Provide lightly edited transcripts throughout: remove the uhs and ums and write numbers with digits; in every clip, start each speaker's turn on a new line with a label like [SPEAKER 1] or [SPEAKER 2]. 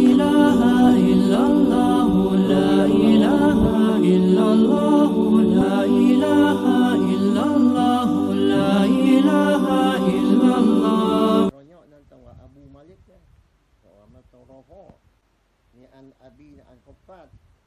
[SPEAKER 1] إله إلا الله لا إله إلا الله لا إله إلا الله لا إله إلا الله.
[SPEAKER 2] Banyak tentang Abu Malik kan. Orang macam Rafa. Ni an Abi an Qafat.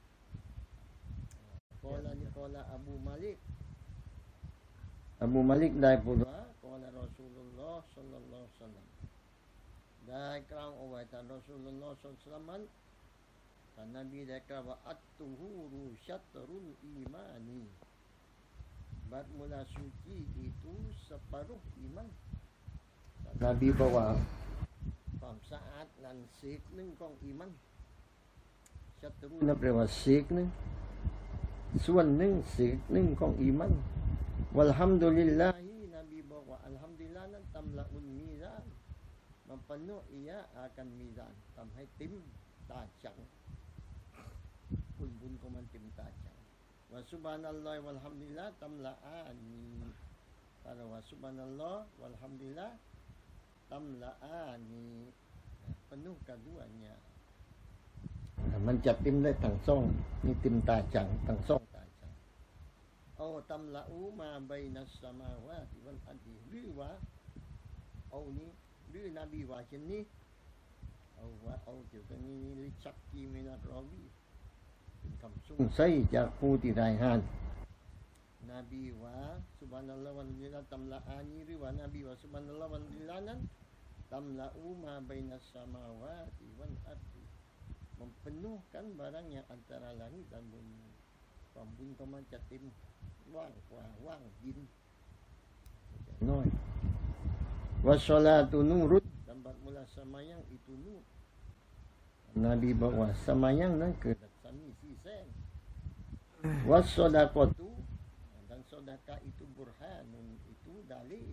[SPEAKER 2] Qala Abu Malik. Abu Malik dai pula qala Rasulullah sallallahu alaihi wasallam. Dai kerang awaitan Rasulullah sallallahu alaihi wasallam. Dan Nabi dah kata at-tuhuru syatrul imani. Bermula suci itu separuh iman. Nabi bawaความสะอาดนั่นซีกหนึ่งของอีมันชัตรูนับเรียกว่าซีกหนึ่งส่วนหนึ่งซีกหนึ่งของอีมันวัลฮัมดุลิลลาฮินบีบอกว่าอัลฮัมดุลิลลาห์นั้นตำละอุนมีซานมันpenuh ia akan mizan ทำให้ติ้มตาจังบุญของมันติ้มตาจังwa subhanallah walhamdulillah tamla'ani kata wa subhanallah walhamdulillah tamla'ani penuh keduanya มันจะติ้มได้ทั้งสองนี่ติ้มตาจังทั้งสองตาจังเอาตัมละอูมาใบนัสสมาวะที่วันอันดีหรือว่าเอานี้หรือนบีว่าเช่นนี้เอาว่าเอาเกี่ยวกับนี้ลิชักกีมินักรอวีเป็นคำสงสัยจากผู้ที่รายงานนบีว่าซุบฮานัลลอฮ์วันนี้ตัมละอานีหรือว่านบีว่าซุบฮานัลลอฮ์วันนี้นั้นตัมละอูมาใบนัสสมาวะที่วันอันดีmempenuhkan barang yang antara langit dan bumi. Pembun kau macam tim wang kuah wang jin. Noi. Wassalatu nurut dan bermula samayang itu nur. Nabi bawa samayang dan ke sami sisen. Wassadaqatu dan sedekah itu burhanun itu dalil.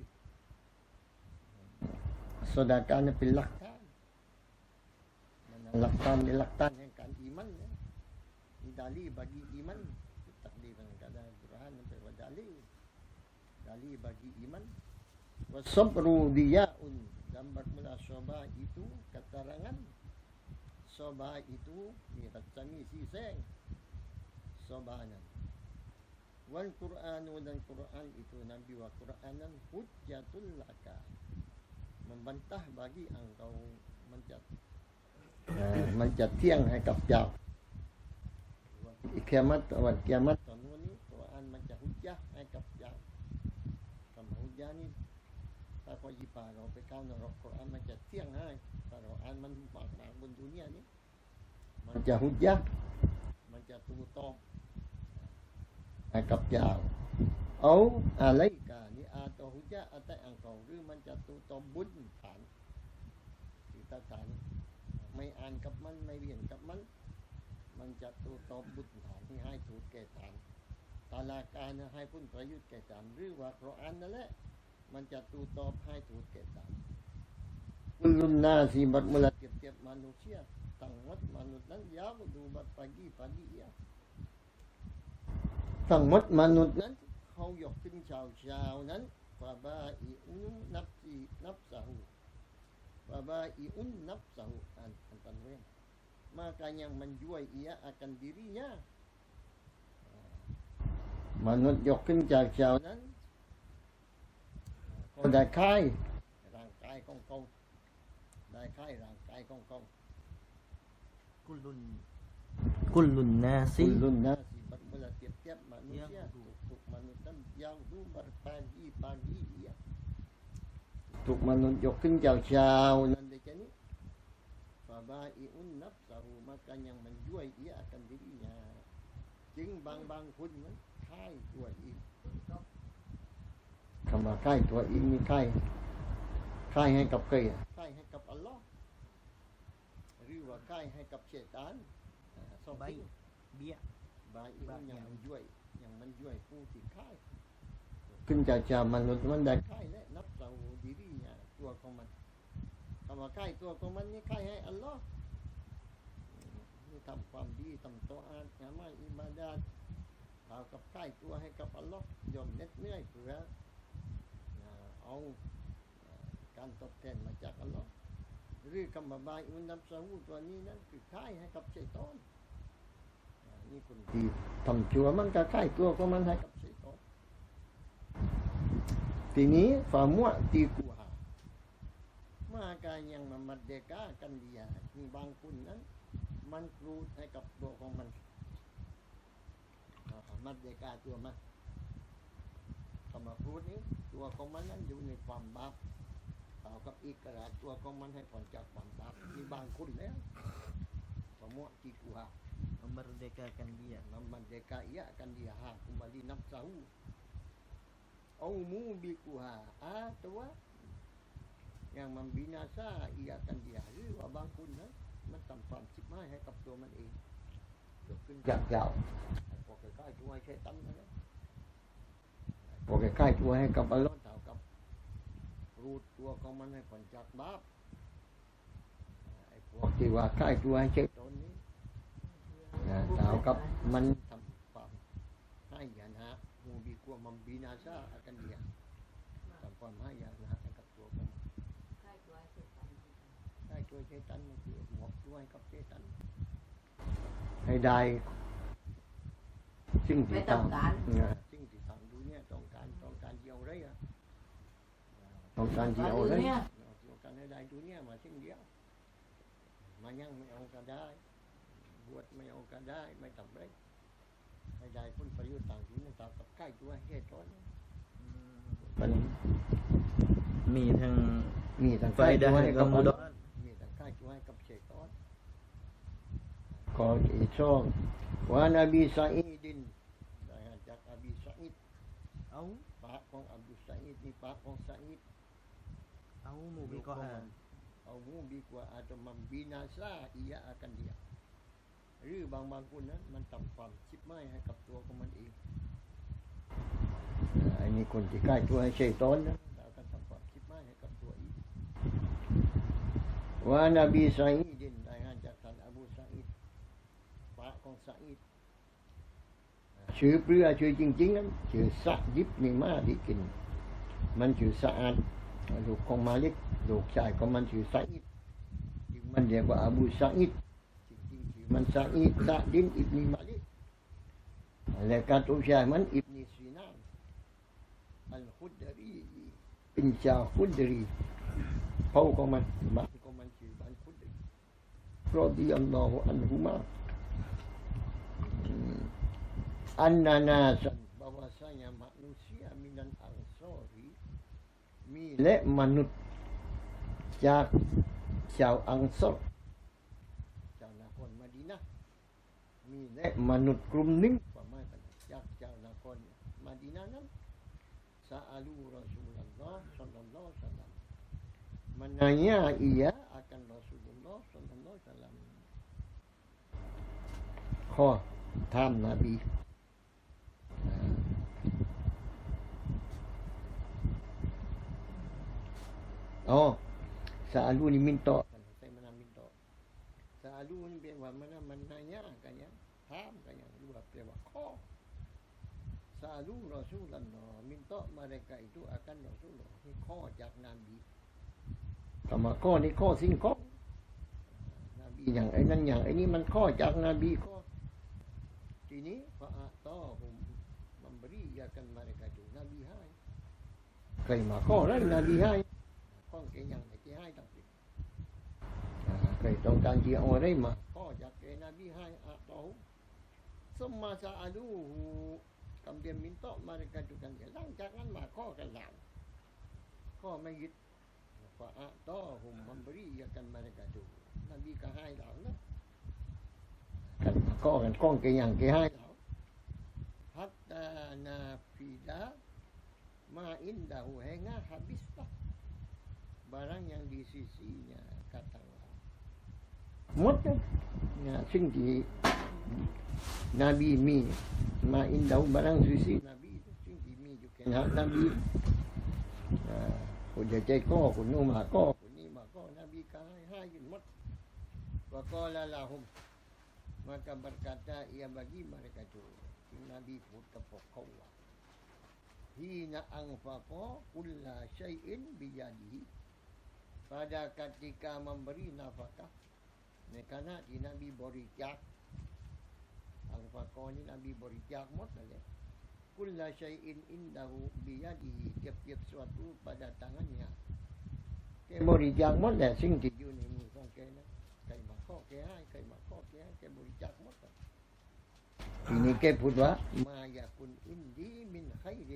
[SPEAKER 2] Sedekah ni pilahkan. Laktan kan iman ya. Ini dalil bagi iman. Takdir kata Quran sampai wa dalil bagi iman. Wasabru diyaun dan bermula soba itu keterangan. Soba itu ni kami siseng. Sobanan. Wal Qur'anu dan Quran itu Nabi wa Qur'anan hujjatul laka. Membantah bagi engkau menjatuh. มันจะเที่ยงให้กับเจ้าวันกิยามะฮ์ตอนนี้กุรอานมันจะฮุจญะห์ให้กับเจ้าคำฮุจญะห์นี่ถ้าพอยิบาเราไปก้าวในกุรอานมันจะเที่ยงให้ถ้าเราอ่านมันมากๆบนดุนยานี้มันจะฮุจญะห์มันจะตูตองให้กับเจ้าเอาอะไรกันนี่อาตฮุจญะห์อาตัยอังกอหรือมันจะตูตองบุญฐานที่ตาฐานไม่อ่านกับมันไม่เรียนกับมันมันจะตัวตอบบุตรฐานที่ให้ถูกแก่ฐานตาลาการให้พ้นประยุทธ์แก่ฐานหรือว่าเราอ่านนั่นแหละมันจะตัวตอบให้ถูกแก่ฐานกุลุนนาสีบัดมุลติเทียบมนุษย์ทั้งหมดมนุษย์นั้นยาวดูบัดปากีyaทั้งหมดมนุษย์นั้นเขายกขึ้นชาวนั้นฟาบาอิอุนนับซีนับสาหูWaba'i'un nafsahu antanwen. Maka yang menjual ia akan dirinya. Menunjukkan jalan kau dah khai rangkai kong dah khai rangkai kong
[SPEAKER 3] kullun nasi
[SPEAKER 2] bermula tiap-tiap manusia untuk manusia yang berpagi ia untuk menunjukkan jauh-jauh nanti ni faba'i'un nafsahu maka yang menjual ia akan dirinya jing bang pun khai tua ini kama khai tua ini khai haiกับใครkhai haiกับอัลลอฮ์หรือว่าkhai haiกับsyaitanสองที่เบี้ยyang menjual ผู้ที่khaiขึ้นจากมนุษย์มันได้ใกล้และนับเสาdirinyaตัวของมันคำว่าใกล้ตัวของมันนี่ใกล้ให้อัลลอฮ์นี่ทำความดีทำตัวอาณามาอิบาดาตเอากับใกล้ตัวให้กับอัลลอฮ์ยอมเหน็ดเหนื่อยเพื่อเอาการตอบแทนมาจากอัลลอฮ์หรือกรรมบายอุนับสาวูตัวนี้นั้นคือค่ายให้กับชัยฏอนนี่คนที่ทำชั่วมันก็ค่ายตัวของมันให้กับชัยฏอนทีนี้ฝ่ามั่วตีกูหามาการยังมามัดเดกากันดียมีบางคนนั้นมันครูให้กับตัวของมันมัดเดกาตัวมันคำว่าครูนี้ตัวของมันนั้นอยู่ในความบาปเท่ากับอีกกระตัวของมันให้ผ่อนจากความบาปมีบางคนแล้วฝ่ามั่วตีกูหา
[SPEAKER 3] memerdekakan dia
[SPEAKER 2] memerdeka ia akan dia kembali nafsahu au mubikuha atau yang membinasa ia akan dia หรือว่าบางคนนะมันทำความชิบหายให้กับตัวมันเองเกิดขึ้นจากยาวพวกใกล้ๆตัวให้ใช้ตั้งนะพวกใกล้ๆตัวให้กับอัลเลาะห์เท่ากับรูดตัวของมันให้พ้นจากบาปไอ้พวกที่ว่าใกล้ตัวให้ใช้ตนนี้เท่ากับมันทำความให้ยานะมูบีกลัวมันบีนาซาอากันเดียทำความให้ยานะให้กับตัวของมันใกล้ตัวเชตันมันคือหมกด้วยกับเชตันให้ได้สิ่งที่ทำสิ่งที่ทำดูเนี่ยต้องการเดียวเลยอ่ะต้องการเดียวเลยต้องการให้ได้ดูเนี่ยมาสิ่งเดียวมายังไม่เอาก็ได้บวชไม่เอาก็ได้ไม่ทำไรให้ได้ผลประโยชน์ต่างที่นั่นต่างกับใกล้ตัวแค่ตอนมัน
[SPEAKER 3] มีทั้ง
[SPEAKER 2] ใกล้ตัวให้กับมุดมีทั้งใกล้ตัวให้กับเชตอนข้อที่สองว่านบีซาอิดินได้จากอบีซาอิดเอาปากของอบูซาอิดนี่ปากของซาอิด
[SPEAKER 3] เอามูบิก็ฮะ
[SPEAKER 2] เอามูบิกว่าอาจจะมัมบีนาซาอียะอากันเดียหรือบางคนนั้นมันทำความชิบไม้ให้กับตัวของมันเองอันนี้คนที่ใกล้ตัวให้ชัยฏอนนะเราก็ทำความชิบไม้ให้กับตัวอีกว่านบีซาอิดินได้จากท่านอบูซาอิดปะของซาอิดชื่อเปลือชื่อจริงๆนั้นชื่อซะยิบนี่มาที่กินมันชื่อซะอาดลูกของมาลิกลูกชายของมันชื่อซาอิดจึงมันเรียกว่าอบูซาอิดมันซาอิดซะดินอิบนีมาลิกและการตัวชายมันอิบนีซีนานอัลคุดรีเป็นชาวคุดรีเผ่าของมันบ้านของมันชื่อบ้านคุดรีรอดิยัลลอฮุอันฮุมาอันนานาสันbahwasanya manusia minan ansori มีและมนุษย์จากชาวอังซอรชาวนครมะดีนะห์มีและมนุษย์กลุ่มหนึ่งประมาณจากชาวนครมะดีนะห์นั้นซาอาลูรอซูลุลลอฮ์ศ็อลลัลลอฮุอะลัยฮิวะซัลลัมmenanya ia akan Rasulullah sallallahu alaihi wasallam ข้อถามนบีselalu ni minta saya mana minta selalu ni biar mana nanya kan ya tham kan ya dua pewa kho selalu Rasulullah minta mereka itu akan Rasulullah ni kho jak Nabi kama kho ni kho sing kho Nabi yangนั้นอย่างไอ้นี่มันข้อจากนบีข้อทีนี้fa'atahum memberi akan mereka itu Nabi hai kai ma kho lah Nabi hai con cái nhận cái hai đặc biệt cái trong trang trí ở đây mà có chắc cái Nabi hai atau semua sa'alu kemudian minta mereka juga jalan jangan mak kau kelam kau mayit fa'atahum memberi akan mereka itu Nabi ke hai dah lah kan con cái nhận cái hai dah hatta nafida ma indahu hingga habis dah barang yang di sisinya katalah mut ya sing di Nabi mi ma indahu barang sisi Nabi itu sing di mi juga Nabi udah ceko kuno mako kuni mako Nabi hai mut wa qala lahum maka berkata ia bagi mereka itu Nabi pun tepokaulah hina anfaqa kulla syai'in biyadihi pada ketika memberi nafkah. Kerana di Nabi berijak. Al-Faqah ni Nabi berijak mot saja. Kulla syai'in indahu biyadihi, tiap-tiap sesuatu pada tangannya. Ke berijak mot dah sing tiju ni mu song ke na. Kai makho ke hai, kai makho ke hai, ke berijak mot. Ini ke putwa ma yakun indi min khairin.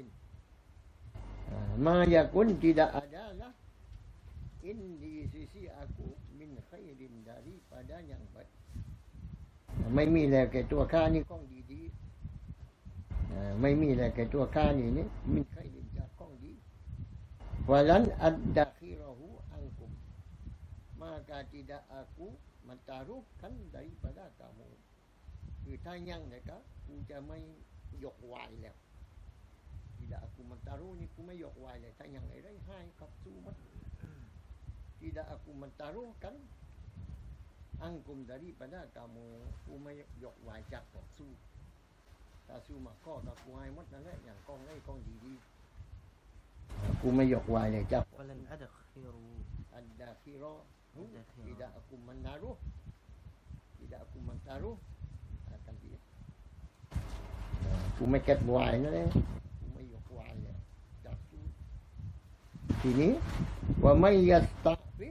[SPEAKER 2] Ma yakun tidak adalah indi sisi aku min khairin daripada yang baik. ไม่มีแล้วแก่ตัวข้านี่ของดีๆไม่มีแล้วแก่ตัวข้านี่มินใครเด่นจากของดีวะลันอัดดะคิรหูอังกุม maka tidak aku mentaruhkan daripada kamu คือถ้ายังนะครับกูจะไม่ยกไหวแล้ว tidak aku mentaruh นี่กูไม่ยกไหวเลยถ้ายังอะไรให้กับสู้มัด tidak aku mentaruhkan angkum daripada kamu กูไม่ยกไหวจากต่อสู้ถ้าสู้มาข้อต่อกูให้หมดนั่นแหละอย่างกองไอ้กองดีๆกูไม่ยกไหวเลยจาก
[SPEAKER 3] Walan adkhiru
[SPEAKER 2] ad-dakhira tidak aku menaruh akan dia กูไม่เก็บไหวนั่นแหละกูไม่ยกไหวเลยจากสู้ทีนี้ว่าไม่ยัสตะฟิด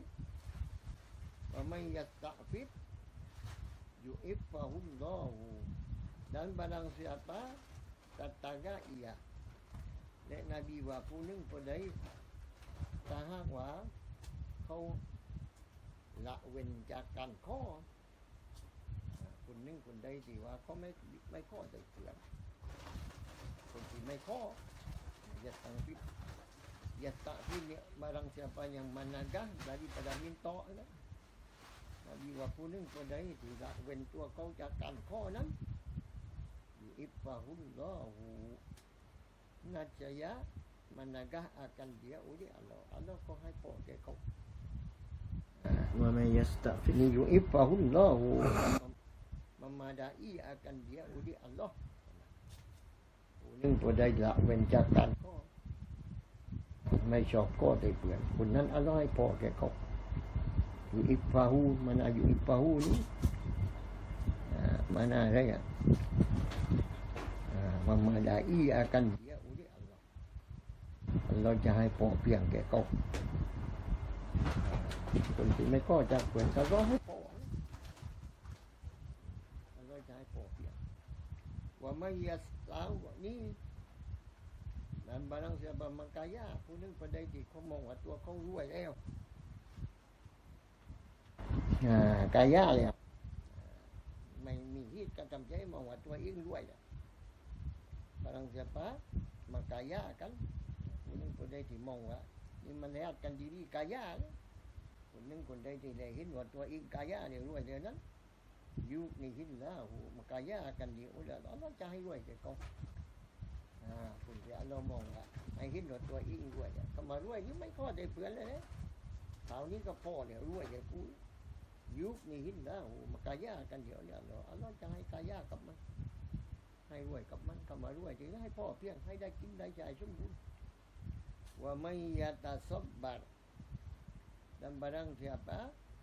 [SPEAKER 2] yu'ifahullahu dan barang siapa kataga iaและนบีว่าผู้หนึ่งผู้ใดถ้าหากว่าเขาละเว้นจากการข้อคนหนึ่งคนใดที่ว่าเขาไม่ข้อใจเกลื่อนคนที่ไม่ข้อยัตตังฟิดเนี่ยbarang siapa yang menagah daripada mintaนะNabiว่าผู้หนึ่งผู้ใดที่ละเว้นตัวเขาจากการข้อนั้นyu'ifahullahu Najaya menagah akan dia oleh Allah. Allah kau hai po ke kau.
[SPEAKER 3] wa may yasta'fif
[SPEAKER 2] Yu'ifahullahu memadai akan dia oleh Allah. Kuning pada la wen jakan kau. ไม่ชอบก็ได้เปลี่ยนคนนั้นAllahให้พอแก่เขาyu'ifahu mana yu'ifahu ni mana saya memadai akan dia Allah จะให้พอเพียงแก่เขาคนที่ไม่ก็จะเปลี่ยนก็ให้พอAllah จะให้พอเพียงว่าไม่ยัสลาวนี่dan barang siapa mengkayaผู้หนึ่งประเดี๋ยวที่เขามองว่าตัวเขารวยแล้วกายะแล้วไม่มีเหตุการณ์จำใจมองว่าตัวเองรวยแล้ว barang siapa mengkaya kanคนหนึ่งคนใดที่มองว่านี่มันแล้วกันดีๆกายะคนหนึ่งคนใดที่ได้เห็นว่าตัวเองกายะเนี่ยรวยเดี๋ยวนั้นยุคนี้เห็นแล้วมันกายะกันดีโอ้แล้วเราจะให้รวยแก่เขาคุณที่เรามองว่าให้เห็นว่าตัวเองรวยเนี่ยก็มารวยนี่ไม่ข้อได้เปลือนเลยนะคราวนี้ก็พอเนี่ยรวยแก่กูยุคนี้เห็นแล้วมันกายะกันเดี๋ยวเนี่ยเราจะให้กายะกับมันให้รวยกับมันก็มารวยจริงให้พ่อเพียงให้ได้กินได้ใช้สมบูรณ์ว่าไม่ยาตาซบบัตdan barang siapa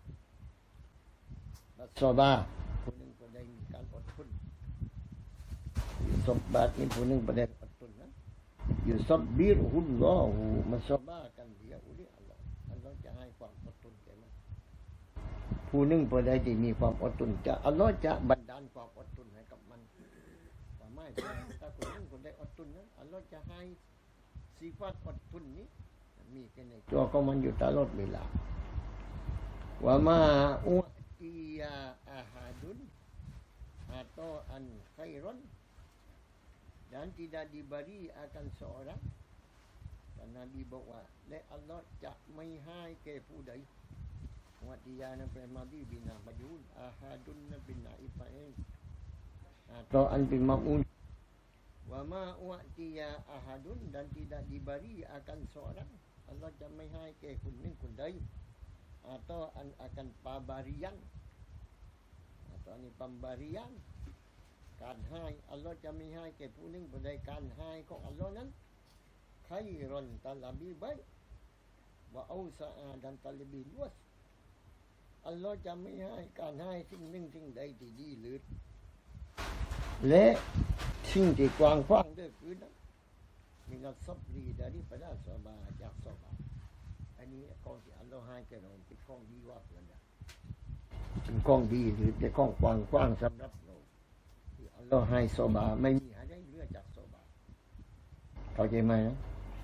[SPEAKER 2] sabar ผู้หนึ่งผู้ใดมีการอดทนซบบัตนี่ผู้หนึ่งผู้ใดอดทนนะyusabbirullahu มันซบากันเดียวอุลิอัลลอฮ์อัลลอฮ์จะให้ความอดทนแก่มันผู้หนึ่งผู้ใดที่มีความอดทนจะอัลลอฮ์จะบันดาลความอดทนให้กับมันแต่ไม่ถ้าผู้หนึ่งผู้ใดอดทนนั้นอัลลอฮ์จะให้sifat อดทนนี้มีแค่ในตัวของมันอยู่ตลอดเวลาว่ามาอุติยาอาฮาดุนatau an khairon dan tidak diberi akan seorang dan Nabi บอกว่าและอัลลอฮ์จะไม่ให้แก่ผู้ใดอุติยานั้นเป็นมาดีบินามายูนอาฮาดุนนั้นเป็นนาอิฟาเองatau an bin ma'un wa ma u'tiya ahadun dan tidak diberi akan seorang Allah จะไม่ให้แก่คนหนึ่งคนใด atau akan pemberian atau ini pemberian การให้ Allah จะไม่ให้แก่ผู้หนึ่งคนใดการให้ของ Allah นั้น khairon ตะลาบีไบว่าเอาสะอาดดันตะลิบิลวสอัลลอฮ์จะไม่ให้การให้สิ่งหนึ่งสิ่งใดที่ดีหรือและสิ่งที่กว้างขวางด้วยคือนั้นมีนักซับรีdari pada sabarจากซอบาอันนี้ของที่อัลลอฮ์ให้แก่เราเป็นของดีว่าเพื่อนเป็นของดีหรือเป็นของกว้างขวางสำหรับเราที่อัลลอฮ์ให้ซอบาไม่มีอะไรเหลือจากซอบาเข้าใจไหมนะ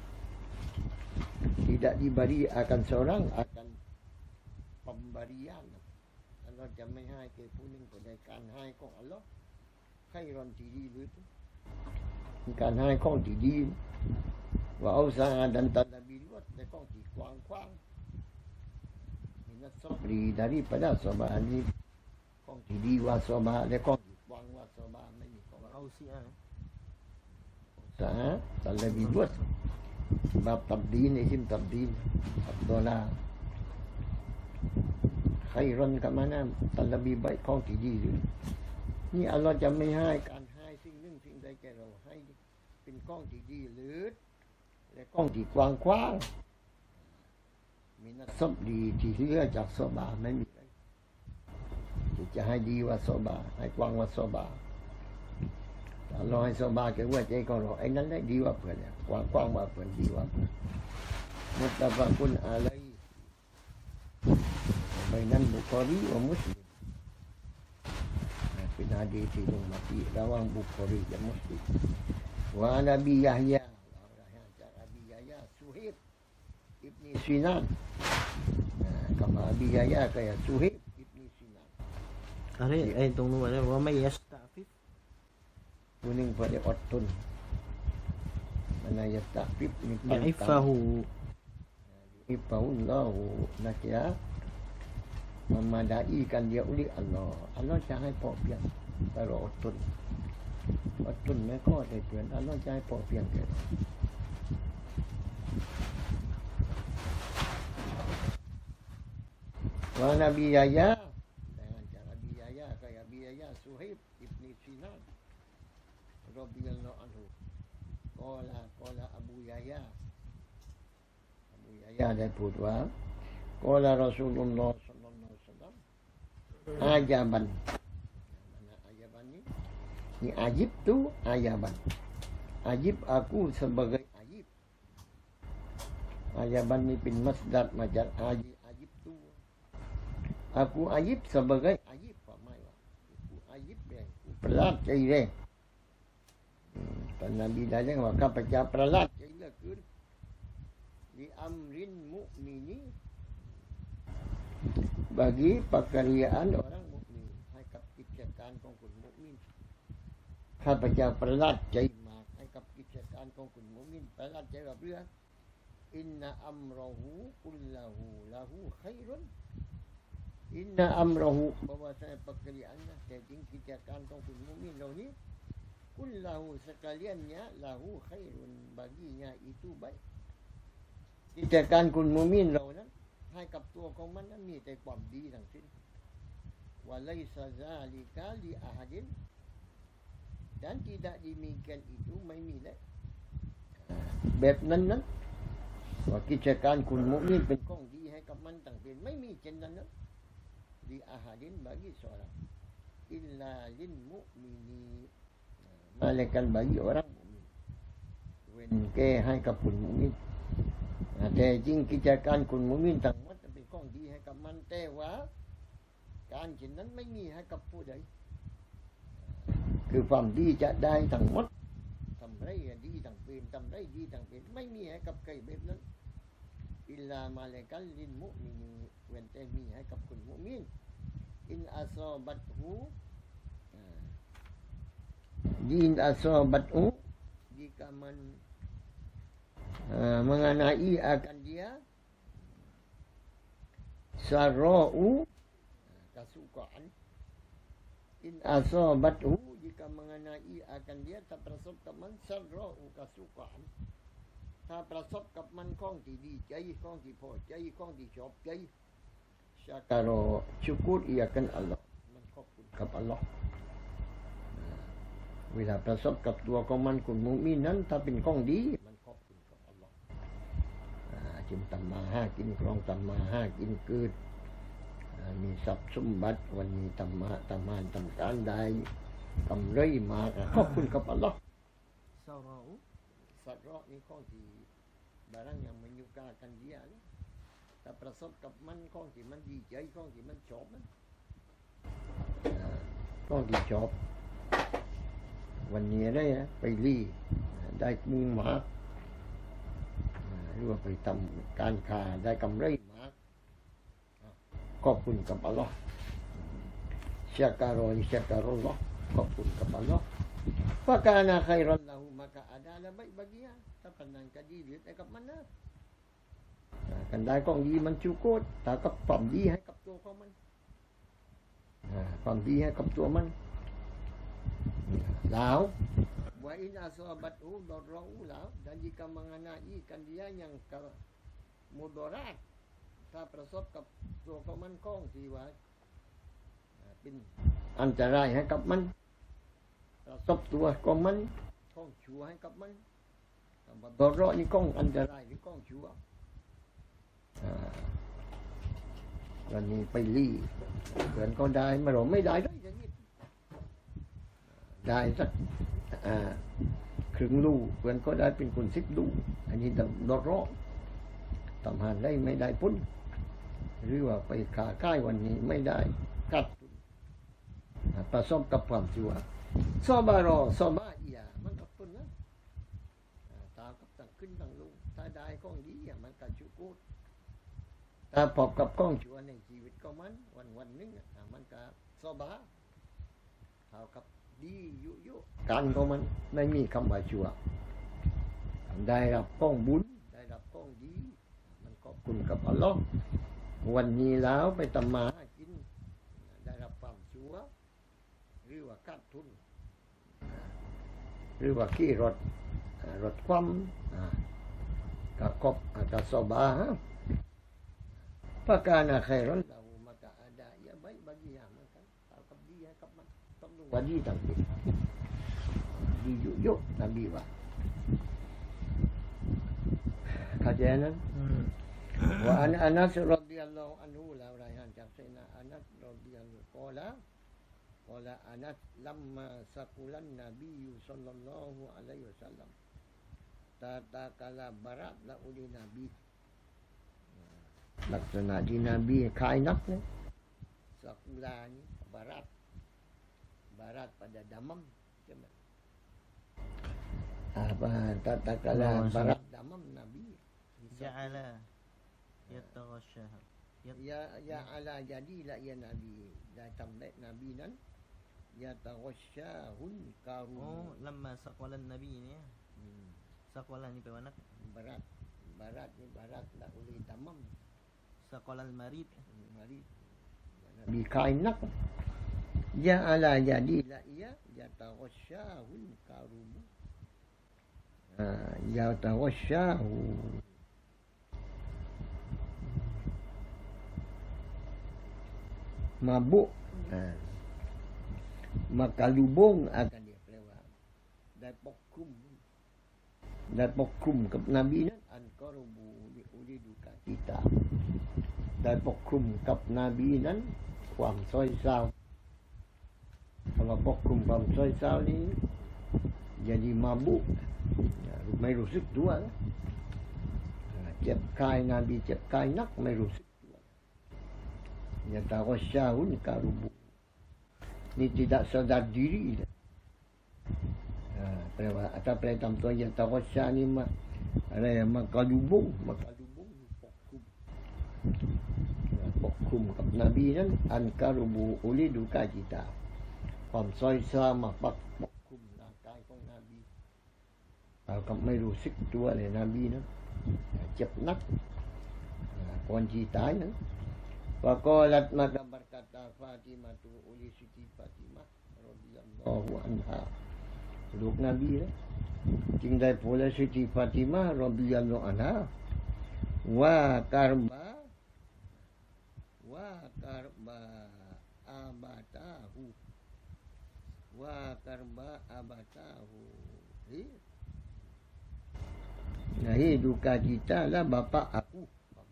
[SPEAKER 2] tidak diberi akan seorang akan pemberian Allah จะไม่ให้แก่ผู้หนึ่งผู้ใดการให้ของอัลลอฮ์ให้รอนที่ดีหรือการให้ของที่ดีว่าเอาสะอาดdan tadabi luasในของที่กว้างขวางมีนักสอบรีdaripada sabar ini ของที่ดีว่าซอบาและของที่กว้างว่าซอบาไม่มีของ
[SPEAKER 3] أو سئة
[SPEAKER 2] สะอาด tadabi luas bab tabdil isim tabdil abdullah khairan ke mana tak lebih baik ของที่ดีเลยนี่อัลลอฮ์จะไม่ให้การให้สิ่งหนึ่งสิ่งใดแก่เราให้เป็นของที่ดีหรือและของที่กว้างขวางมีนักซับดีที่เหลือจากซอบาไม่มีเลยที่จะให้ดีว่าซอบาให้กว้างว่าซอบาอัลลอฮ์ให้ซอบาแก่หัวใจของเราไอ้นั้นได้ดีกว่าเพื่อนเนี่ยกว้างกว้างกว่าเพื่อนดีกว่าเพื่อนมุตตะฟะกุนอะลัยbainan Bukhari wa Muslimเป็นหะดีษที่ลงมาที่ระหว่างบุคอรีและมุสลิมว่านบียะฮยาจากนบียะฮยาซุฮัยบอิบนุซินานคำว่านบียะฮยาก็yaซุฮัยบอิบนุซินาน
[SPEAKER 3] Ada tรงนู้นอะไรว่าไม่yasta'fif
[SPEAKER 2] ผู้หนึ่งผู้ใดอดทนมันยะตะฟิบนี่
[SPEAKER 3] ya'ifahu
[SPEAKER 2] Ifahullahu nak ya memadaikan dia oleh Allah. Allah จะให้พอเพียงแต่เราอดทนไม่ก็ได้เพื่อน Allah จะให้พอเพียงแก่เราว่านาบียะยะdengan cara Nabi Yahya kayak Nabi Yahya Suhaib ibn Sinan radhiyallahu anhu qala Abu Yahya ยาได้พูดว่ากอลารอซูลุลลอฮ์ศ็อลลัลลอฮุอะลัยฮิวะซัลลัมอาญาบันmanaอาญาบันนี่ajib tu ayaban ajib aku sebagai ajib ayaban ni bin masdar majar ajib tu aku ajib sebagai ajib apa mai aku ajib ya pelat cai re Nabi dah yang wa kapajak pelat cai le kun di amrin mukmini bagi pekerjaan orang mukmin ให้กับกิจการของคนมุมินข้าพเจ้าประหลาดใจมากให้กับกิจการของคนมุมินประหลาดใจกับเรื่องอินนะอัมรอฮูกุลละฮูละฮูขัยรุนอินนะอัมรอฮู bahwasanya pekerjaannya แต่จริงกิจการของคนมุมินเหล่านี้กุลละฮู sekaliannya lahu khairun baginya itu baikกิจการคุณมุมินเรานั้นให้กับตัวของมันนั้นมีแต่ความดีทั้งสิ้นวะไลซะซาลิกะลิอะฮัดิน dan tidak demikian itu ไม่มีและแบบนั้นนั้นว่ากิจการคุณมุมินเป็นของดีให้กับมันทั้งสิ้นไม่มีเช่นนั้นนะลิอะฮัดิน bagi seorang illa lil mu'mini malaikat bagi orang mukmin เว้นแก่ให้กับคุณมุมินแต่จริงกิจการคุณมุมินทั้งหมดเป็นของดีให้กับมันแต่ว่าการเช่นนั้นไม่มีให้กับผู้ใดคือความดีจะได้ทั้งหมดทำไรดีทั้งเป็นทำไรดีทั้งเป็นไม่มีให้กับใครแบบนั้นอิลลามาเลกัลลินมุมินีเว้นแต่มีให้กับคุณมุมินอินอัซอบัตฮูin asabathu jika mengenai akan dia sarau kesukaan in asabathu jika mengenai akan dia ถ้าประสบกับมัน sarau kesukaan ถ้าประสบกับมันของที่ดีใจของที่พอใจของที่ชอบใจ syakaro syukur ia akan Allah มันขอบคุณกับอัลลอฮ์เวลาประสบกับตัวของมันคุณมุมินนั้นถ้าเป็นของดีมันขอบคุณกับอัลลอฮ์จึงทำมาหากินครองทำมาหากินเกิดมีทรัพย์สมบัติวันนี้ทำงานทำการได้กำไรมาขอบคุณกับอัลลอฮ์
[SPEAKER 3] Sarau
[SPEAKER 2] สัตว์เราะนี่ของที่บารังยังมันอยู่กากันเดียนะแต่ประสบกับมันของที่มันดีใจของที่มันชอบมันของที่ชอบวันนี้ได้ไปลี่ได้มุงหมากหรือว่าไปทำการค้าได้กำไรหมากขอบคุณกับอัลลอฮ์syakarullahi ขอบคุณกับอัลลอฮ์fakana khairan lahu maka adalah baik bagi dia takkan nan jadi dia dekat mana กันได้ของดีมันจุกดแต่กับความดีให้กับตัวของมันความดีให้กับตัวมันแล้วwa in asabathu darra'u lah dan jika mengenai kan dia yang mudarat ถ้าประสบกับตัวของมันของที่ว่าเป็นอันตรายให้กับมันประสบตัวของมันของชั่วให้กับมันดอรอนี่ของอันตรายหรือของชั่ววันนี้ไปลี่เพื่อนก็ได้มาหรอไม่ได้ด้วยอย่างนี้ได้สักครึ่งลูกเพื่อนก็ได้เป็นคน10 ลูกอันนี้ดอรอทำหานได้ไม่ได้พ้นหรือว่าไปขาค่ายวันนี้ไม่ได้กัดประสบกับความชั่วซอบารอซอบาอียมันกับพ้นนะตากับตั้งขึ้นตั้งลงถ้าได้ของดีมันก็จุกุดถ้าพบกับกล้องชั่วในชีวิตของมันวันนึงมันก็ซอบาเท่ากับดียุการของมันไม่มีคำว่าชั่วได้รับกล้องบุญได้รับกล้องดีมันขอบคุณกับอัลลอฮ์วันนี้แล้วไปทำมาหากินได้รับความชั่วหรือว่าขาดทุนหรือว่าขี่รถคว่ำก็ขอบก็ซอบาfakana khairan lahu maka ada ya baik bagi yang makan kalau dia kapan tolong wadi tapi di yuk nabi wa kajian wa an Anas radhiyallahu anhu la raihan jaksina Anas radhiyallahu qala Anas lamma saqulan nabi sallallahu alaihi wasallam tatakala barat la uli nabiลักษณะที่นบีคลายนักนะสักลานี่บารัต pada damam ใช่ไหมtatkala barat damam nabi
[SPEAKER 3] ja'ala yataghashaha
[SPEAKER 2] ya ala jadilah ya nabi dah tambat nabi nan yataghashahun karum
[SPEAKER 3] lamma saqwalan nabi ni saqwalan ni pewanak barat ni
[SPEAKER 2] barat la uli damam
[SPEAKER 3] Saqalal marid
[SPEAKER 2] bikainak ja'ala jadilah ia yataghashahul karum yataghashahu mabuk maka lubung akan dia lewat dan pokkum ke nabi nan anqarabu uli duka kitaได้ปกคลุมกับนบีนั้นความซอยเศร้าคำว่าปกคลุมความซอยเศร้านี้jadi mabukไม่รู้สึกตัวเจ็บกายนบีเจ็บกายนักไม่รู้สึกตัวyataghashahun karubu ini tidak sadar diri atau perintah tu yataghashah ni maka lubungปกคลุมกับนบีนั้นอันการุบูอุลิดูกาจิตาความซอยซามาปกคลุมร่างกายของนบีเราก็ไม่รู้สึกตัวเลยนบีนั้นเจ็บนักก่อนที่ตายนั้นว่าก็ลัดมากำบัดกาตาฟาติมาตูอุลิสุติฟาติมะรอบิยัลลอฮุอันฮาลูกนบีนะจึงได้พูดสุติฟาติมะรอบิยัลลอฮุอันฮาว่าkarba abatahu Hei duka cita lah bapa aku.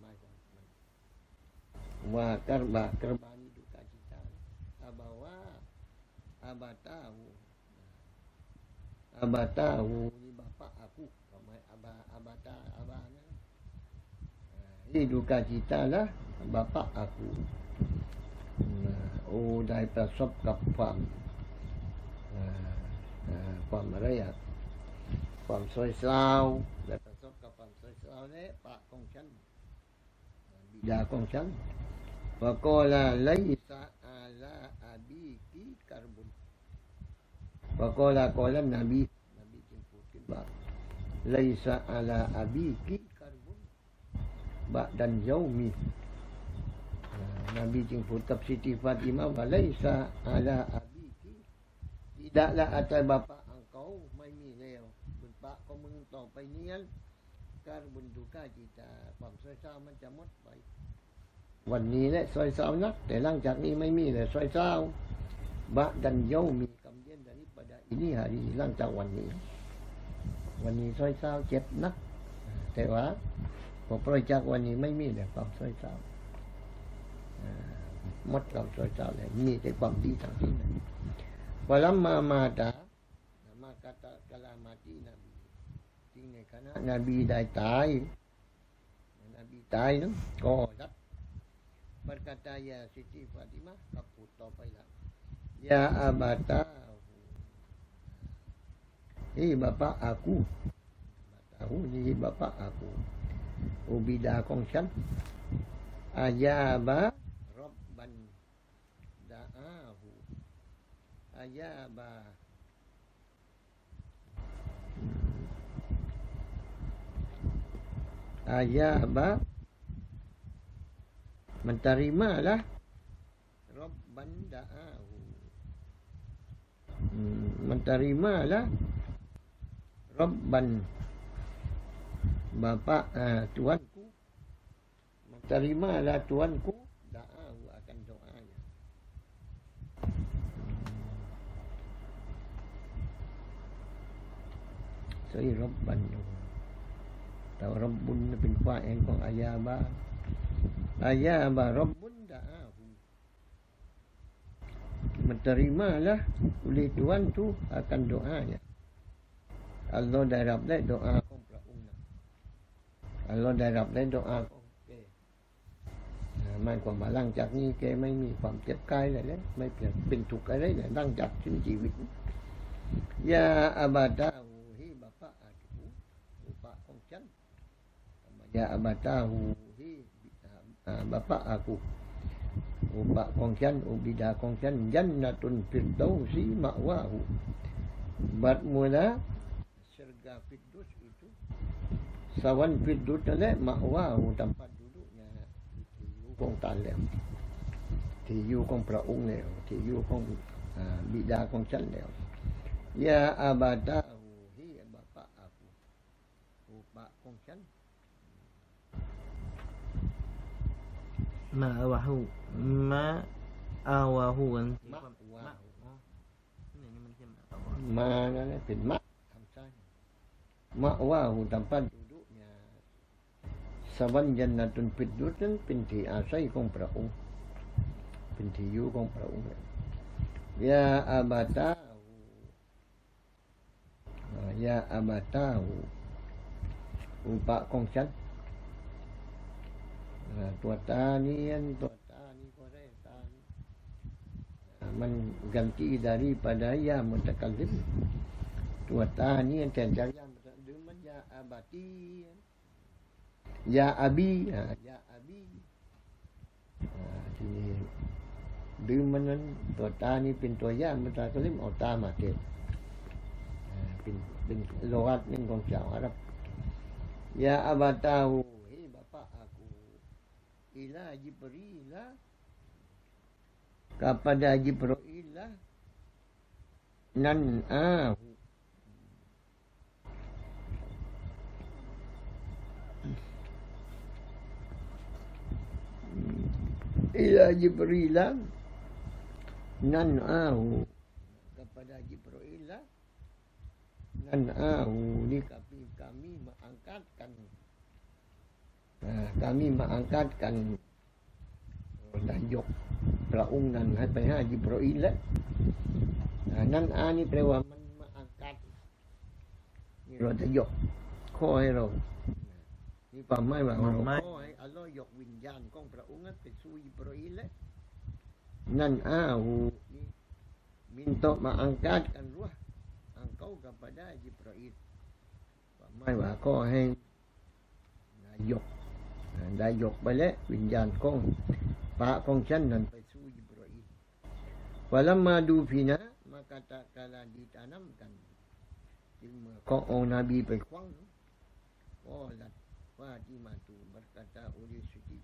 [SPEAKER 2] Wa kerbani duka cita. Abawa abatahu ni bapa aku. Abana. Hei duka cita lah bapa aku. Daripada sob kapam. ความอะไรอ่ะความซอยเศร้าและประสบกับความซอยเศร้าและปะของฉันบิดาของฉันว่าก็ละไลซะอาลาอาบีกีการบุญว่าก็ละนบีจึงพูดขึ้นว่าไลซะอาลาอาบีกีการบุญบะดันเยามีนบีจึงพูดกับSiti Fatimahว่าไลซะอาลาอาบีกีtidaklah atas bapa engkauไม่มีแล้วบุญปะของมึงต่อไปนี้การบุญทุกข์จิตความซอยเศร้ามันจะหมดไปวันนี้แหละซอยเศร้านักแต่หลังจากนี้ไม่มีเลยซอยเศร้าบะดันเยามีคำเย็นdari pada ini hari หลังจากวันนี้ซอยเศร้าเจ็บนักแต่ว่าพอปล่อยจากวันนี้ไม่มีเลยความซอยเศร้าหมดความซอยเศร้าเลยมีแต่ความดีทั้งสิ้นWalamma mata maka tatkala mati Nabi tinggal kerana Nabi dah tai tu qalat berkata ya Siti Fatimah kaput topailah ya abatahu bapa aku ni bapa aku ubida kongsan ajaba rabban da'ahu Ayaba menterimalah Rabban da'ahu menterimalah Rabban bapa Tuanku menterimalah Tuanku da'ahu akan doanya Saya Rabban tahu Rabbunเป็นfa'ilของAyaba Rabbun da'ahu menterimalah oleh Tuhan tu akan doanya Allahได้รับได้doaของพระองค์นะAllahได้รับได้doaของแกหมายความว่าหลังจากนี้แกไม่มีความเจ็บกายอะไรแล้วไม่เป็นทุกข์อะไรเลยหลังจากสิ้นชีวิตยาอาบาดาYa abatahu bapa aku bapa kongsian ubida kongsian jannatun firdausi ma'wahu bat mula syurga firdaus itu sawan firdaus le ma'wahu tempat duduknya tiu kong tan le tiu kong พระองค์แล้วเtiu kong bidah kongsian แล้ว ya abatahu bapa aku bapa kongsian
[SPEAKER 3] Ma'awahu kan ini macam
[SPEAKER 2] mana niเป็นมะทำใช่มะว่าหูtempat duduknya sawan jannatun firdusนั้นเป็นที่อาศัยของพระองค์เป็นที่อยู่ของพระองค์ยาอาบาตาอุปะของฉันตัวตานี่ก็ได้ตามัน ganti daripada ya mutakallim ตัวตานี่แทนจากya mutakallim มันya abati ya abi ทีนี้ดื่มมันนั้นตัวตานี่เป็นตัวya mutakallim เอาตามาเทศเป็นโลกัตหนึ่งของชาวอาหรับยาอาบาตาหูila Jibril kepada Jibril nan ahu ila Jibril nan ahu kepada Jibril Nan ni kami mengangkatkan kami mengangkatkan nayok พระองค์นั้นให้ไปหาจิบรออีลแล้วนั่นนี่แปลว่ามันมาอังกัดนี่เราจะยกข้อให้เรานี่ความหมายว่าเราข้อให้อัลลอฮ์ยกวิญญาณของพระองค์นั้นไปสู่จิบรออีลแล้วนั่นนี่minta mengangkatkan ruh engkau kepada Jibril ความหมายว่าข้อให้ได้ยกไปแล้ววิญญาณของพระของฉันนั้นไปสู่จิบรออีล Walamma dufina maka tak kala ditanamkan ilmu kau Nabi ไปขวางqalat Fatimah tu berkata oleh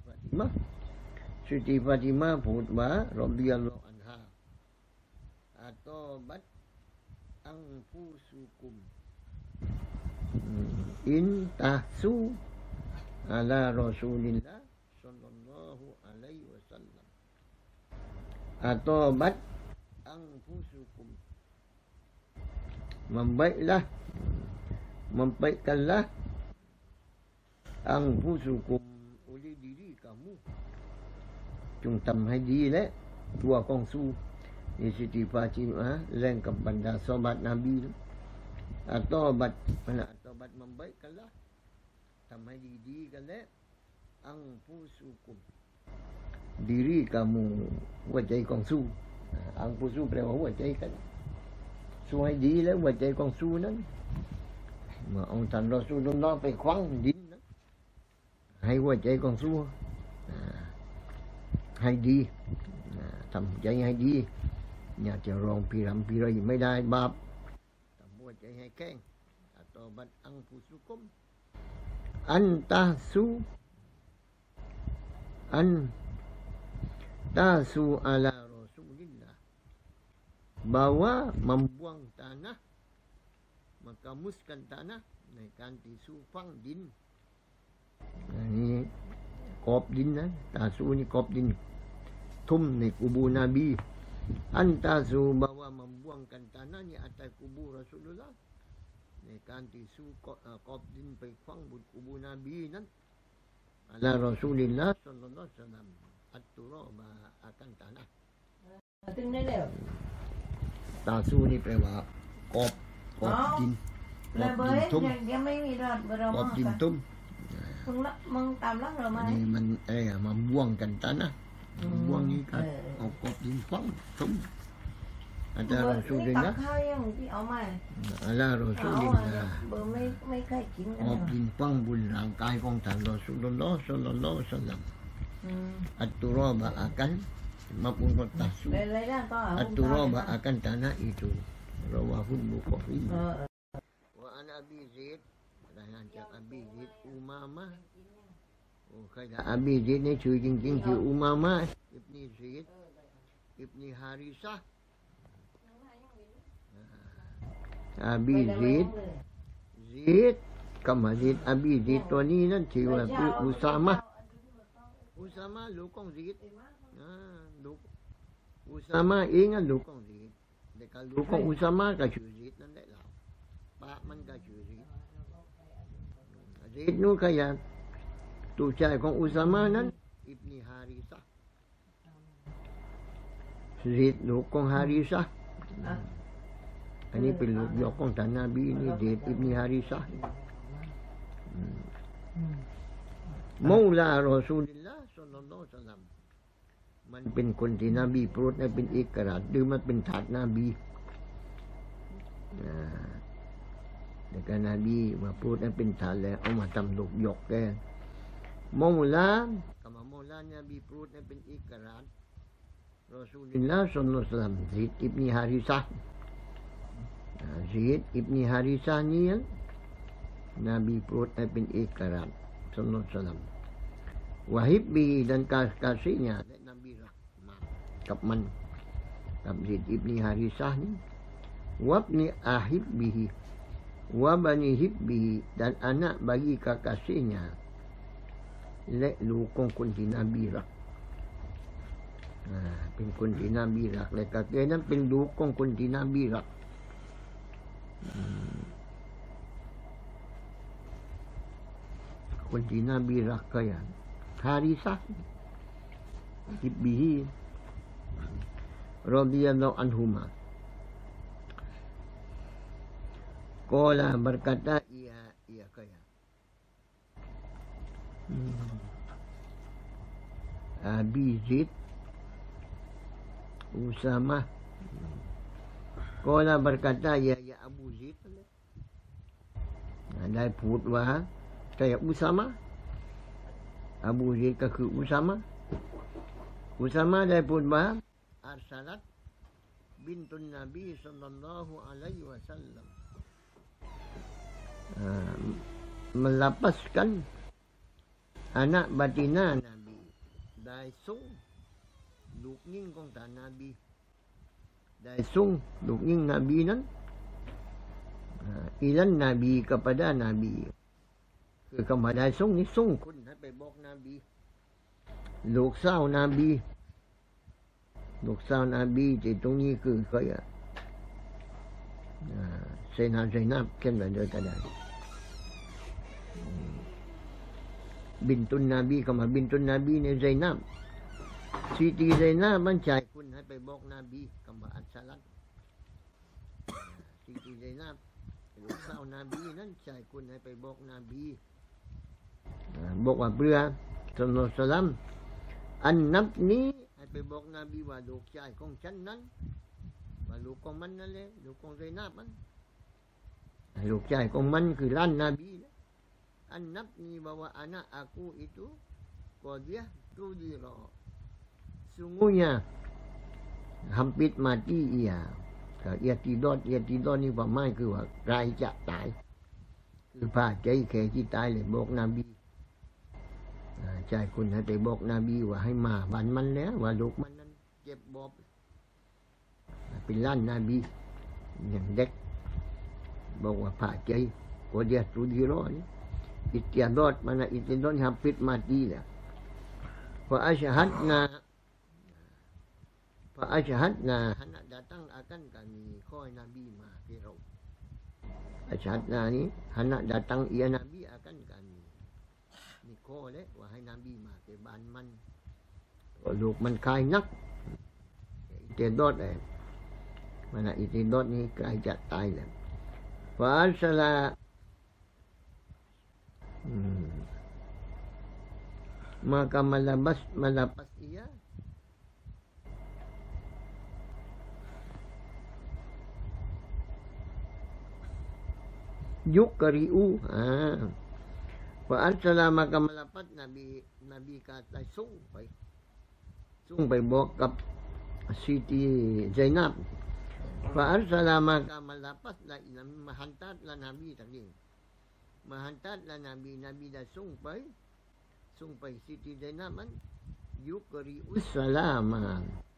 [SPEAKER 2] Siti Fatimah พูดว่าradhiyallahu anha atobat anfusukum in tahsu ala Rasulillah sallallahu alaihi wasallam atobat anfusukum membaikkanlah anfusukum oleh diri kamu จงทำให้ดีและตัวของสู้นี่สิติฟาติมะแรงกับบรรดาซอฮาบะห์นบีatobat atobat membaikkanlah ทำให้ดีๆกันและanfusukum diri kamu หัวใจของสู้อังผู้สู้แปลว่าหัวใจกันสู้ให้ดีแล้วหัวใจของสู้นั้นเมื่อองค์ท่านรอซูลุลลอฮ์ไปขวางดินนะให้หัวใจของสู้ให้ดีทำใจให้ดีอย่าจะรองพิรำพิไรไม่ได้บาปทำหัวใจให้แข็งต่อบัดอังผู้สุกุมอันตาsu ala bahwa membuang tanah mengkamuskan tanah ในการที่สู้ฟังดินนี่กอบดินนะตาสูนี่กอบดินทุ่มในกุบูนาบีอันตาสู bahwa membuangkan tanah di atas kubur Rasulullah ในการที่สู้กอบดินไปฟังบนกุบูนาบีนั้นala Rasulillah sallallahu alaihi wasallam at-turaba akan tanah
[SPEAKER 4] ถึงได้แล้ว
[SPEAKER 2] ตาสู้นี่แปลว่ากอบดินทุ่ม
[SPEAKER 4] ยังไม่มีรอด
[SPEAKER 2] กอบดินทุ่ม
[SPEAKER 4] มึงตามรักเราไหม
[SPEAKER 2] นี่มันมาบ้วงกันตานะบ้วงนี้กันเอากอบดินฟังทุ่มอาจารย์รอซูลินนะ
[SPEAKER 4] ข้าวยังที่เอามา
[SPEAKER 2] อัลลอฮ์รอซูลินนะ
[SPEAKER 4] เบอร์ไม่เคยกิน
[SPEAKER 2] กอบดินฟังบนร่างกายของท่านรอซูลุลลอฮ์ศ็อลลัลลอฮุอะลัยฮิวะซัลลัมat-turaba akan maupun tahsu at-turaba akan tanah itu rawahul Bukhari wa an Abi Zaid dan Abi Zaid Umamah kata Abi Zaid ni ชื่อจริงๆคืออุมามะห์อิบนุซัยดอิบนุฮาริซะห์Abi ZaidกับZaid Abi Zaid ตัวนี้นั่นชื่อว่าอุซามะห์ลูกของZaidลูกอุซามะห์เองลูกของZaidแต่ก็ลูกของอุซามะห์ก็ชื่อZaidนั่นแหละล่ะป้ามันก็ชื่อZaidนู่นก็อย่างตัวชายของอุซามะห์นั้นอิบนุฮาริซะห์Zaidลูกของฮาริซะห์อันนี้เป็นลูกยกของท่านนบีนี่Zaidอิบนุฮาริซะห์Maula Rasulullah sallallahu alaihi wasallam มันเป็นคนที่นบีโปรดให้เป็นเอกราชหรือมันเป็นทาสนบีแต่ก็นบีมาโปรดให้เป็นทาสแล้วเอามาทำลูกยกแกMaulaคำว่าMaulaนบีโปรดให้เป็นเอกราชRasulullah sallallahu alaihi wasallam Zaid ibn Harisah Zaid ibn Harisah ni Nabi โปรดให้เป็นเอกราชsallallahu alaihi wasallam wahibbi dan kasihnya dan Nabi rahmat กับมันกับ Zaid ibn Harisah ni wabni ahibbihi wa bani hibbihi dan anak bagi kekasihnya และลูกของคนที่นบีรักเป็นคนที่นบีรักและก็แกนั้นเป็นลูกของคนที่นบีรักคนที่นบีรักก็อย่างฮาริซะฮิบบิฮิรอฎิยัลลอฮุอันฮุมา Qala berkata ia kaya Abi Zaid Usama. Qala berkata ya Abu Zaid ได้พูดว่าแต่อุซามะอบูซัยก็คืออุซามะได้พูดว่าอัรซาลัตบินตุนนบีศ็อลลัลลอฮุอะลัยฮิวะซัลลัมmelepaskan anak batina Nabi Dai sung Luk Ning Kong Ta Nabi Dai sung Luk Ning Nabi nan Ilan Nabi kepada Nabi คือคำว่าได้ส่งนี่ส่งคุณให้ไปบอกนบีลูกสาวนบีที่ตรงนี้คือเขาเซนาไซนับเข้มแบบเดิมก็ได้บินตุนนบีคำว่าบินตุนนบีในไซนับซิตีไซนับมันใจคุณให้ไปบอกนบีคำว่าอัลซาลัตซิตีไซนับลูกสาวนบีนั้นใจคุณให้ไปบอกนบีบอกว่าเพื่อศ็อลลัลลอฮุอะลัยฮิวะซัลลัมอันนับนี้ให้ไปบอกนบีว่าลูกชายของฉันนั้นว่าลูกของมันนั่นแหละลูกของไซนับมันลูกชายของมันคือล้านนบีอันนับนี้bahwa anak aku itu qadiyah tudira sungguhnya hampir mati ia ia tidurนี่ความหมายคือว่าใกล้จะตายคือพาใจแค่ที่ตายเลยบอกนบีใจคุณให้ไปบอกนบีว่าให้มาบ้านมันแล้วว่าลูกมันนั้นเจ็บบอบเป็นล้านนบีอย่างเด็กบอกว่าพาใจก็dia tudiroนี่istiadat mana istiadat hampir mati lah fa asyhadna hendak datang akan kami khoi nabi ma firau asyhadna ni hendak datang ia nabi akan kami ni khoi le wahai nabi ma ke ban manลูกมันคายนักistiadat mana istiadat ni ใกล้จะตายแล้วfa arsala maka melepas ia yukri'u wa arsala maka melepas Nabi kata sungไปบอกกับSiti Zainab fa arsala maka melepas menghantarlah Nabi tadi menghantarlah Nabi dah sungไปSiti Zainab man yukri'us salama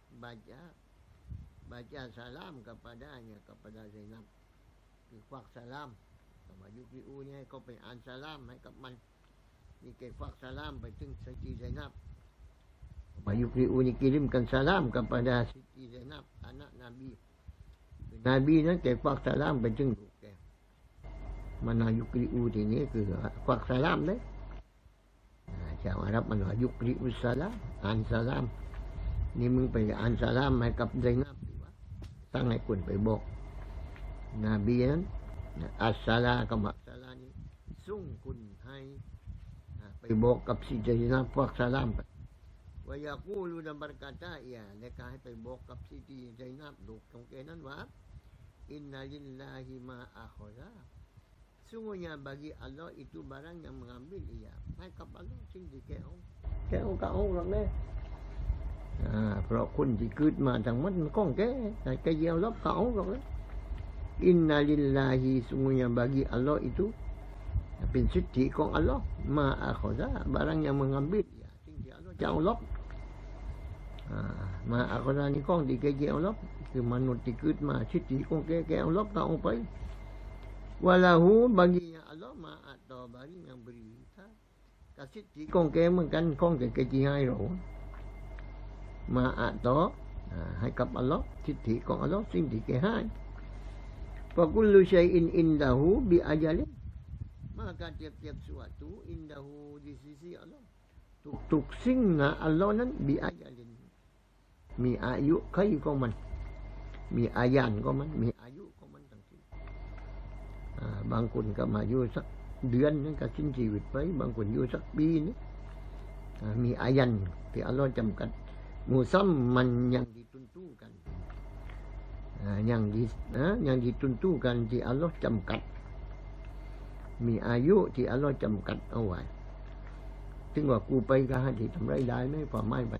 [SPEAKER 2] baca salam kepadanya kepada Zainab fakk salam sama yukri'u ni kauไปอ่าน salam ให้กับมันนี่แกfakk salam ไปถึง Siti Zainab sama yukri'u ni kirimkan salam kepada Siti Zainab anak Nabiนั้นแกfakk salam ไปถึงลูกแกmana yukri'u iniคือfakk salam đấyชาวอาหรับมันว่ายุกริอุสลามอ่านสลามนี่มึงไปอ่านสลามให้กับไซนับดีวะตั้งให้คุณไปบอกนบีนั้นอัสสลากับอัสสลานี่ส่งคุณให้ไปบอกกับsiไซนับพวกสลามไปว่ายากูลูdan berkata ya merekaให้ไปบอกกับsiไซนับลูกของแกนั้นว่าอินนัลิลลาฮิมาอาคอซาsungguhnya bagi Allah itu barang yang mengambil iaให้กับ Allah สิ่งที่แกเอาหรอกเนี่ยเพราะคนที่เกิดมาทั้งหมดมันของแกแต่แกเยียวรับเขาหรอกเลยอินนาลิลลาฮิ sungguhnya bagi Allah itu เป็นสิทธิของ Allah มาอาคอซา barang yang mengambil ia สิ่งที่ Allah จะเอารับมาอาคอซานี่ของที่แกเยียวรับคือมนุษย์ที่เกิดมาสิทธิของแกเอารับเอาไปwalahu baginya Allah ma atau bagi yang beri kasih di con ke เหมือนกันของแกที่ให้เรามาatauให้กับ Allah สิทธิของ Allah สิ่งที่แกให้fa kullu syai'in indahu bi ajalin maka tiap-tiap suatu indahu di sisi Allah tuk singa Allah nan bi ajalin มีอายุใครของมันมีอายันของมันมีอายุของมันทั้งสิ้นบางคนก็มาอยู่สักเดือนนึงก็สิ้นชีวิตไปบางคนอยู่สักปีนึงมีอายันที่อัลลอฮ์จำกัดมูซัมมันยังdituntuกันyang dituntuกันที่อัลลอฮ์จำกัดมีอายุที่อัลลอฮ์จำกัดเอาไว้ถึงว่ากูไปก็หาที่ทำไรได้ไม่พอไม่บัด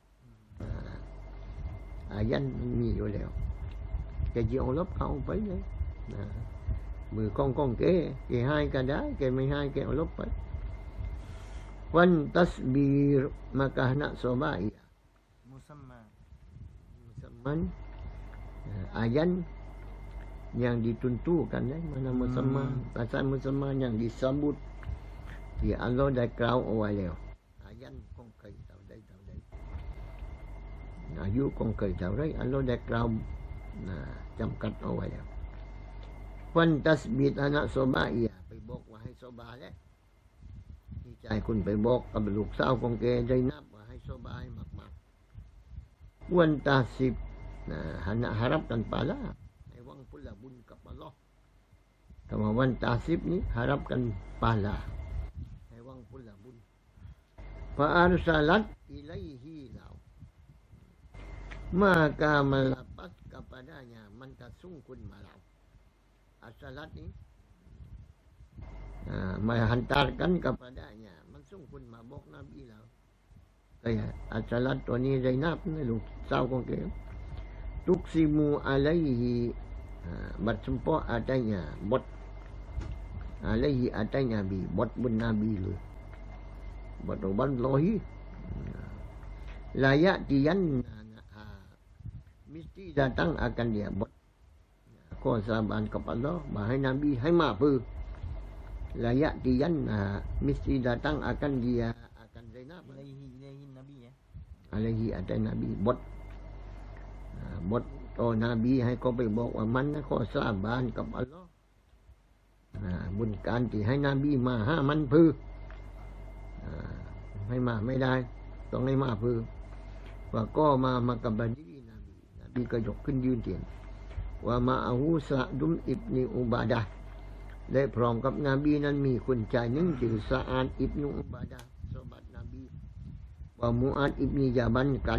[SPEAKER 2] อายันมันมีอยู่แล้วแกจะเอาลบเข้าไปเลยมือกองแกให้ก็ได้แกไม่ให้แกเอาลบไปวันตัสบีรมากะนะซอบาอี
[SPEAKER 3] มุซัม
[SPEAKER 2] มัน ayan yang ditentukan mana musamma pasal musamma yang disebut thì Allah đã kêu ở đây ayan con cây tàu đây ayu con cây tàu đấy Allah đã kêu jam kat ở đây quan tasbih anak soba ia ไปบอกว่าให้โซบาแล้วที่ใจคุณไปบอกกับลูกสาวของแกได้นับว่าให้โซบาให้มากๆวันตาสิบharapkan pahala wang pula bun kepada Allah kemauan tasib ni harapkan pahala wang pula bun fa arsalat ilaihi lau maka melapat kepadanya man tasungkun malau arsalat ni menghantarkan kepadanya mansungkun mabok Nabi lau kayak arsalat tu ni Zainab ni lu sahau kong ke tuksimu alaihi bersumpah adanya bot alaihi adanya bi bot bun Nabi lu bot ban lohi layak dian mesti datang akan dia bot kesabaran kepada bahai Nabi hai mafu layak dian mesti datang akan dia akan Zainab
[SPEAKER 3] alaihi Nabi ya
[SPEAKER 2] alaihi ada Nabi botบทโอ้นบีให้เขาไปบอกว่ามันนะข้อสาบานกับอัลลอฮ์บุญการที่ให้นบีมาห้ามันพือให้มาไม่ได้ต้องให้มาพือว่าก็มากับบดีนบีก็ยกขึ้นยืนเตียนว่ามาอาหูสะดุมอิบนีอุบาดะได้พร้อมกับนบีนั้นมีคนใจหนึ่งชื่อสะอาดอิบนีอุบาดะซอบัตนบีว่ามุอาดอิบนียาบันกัน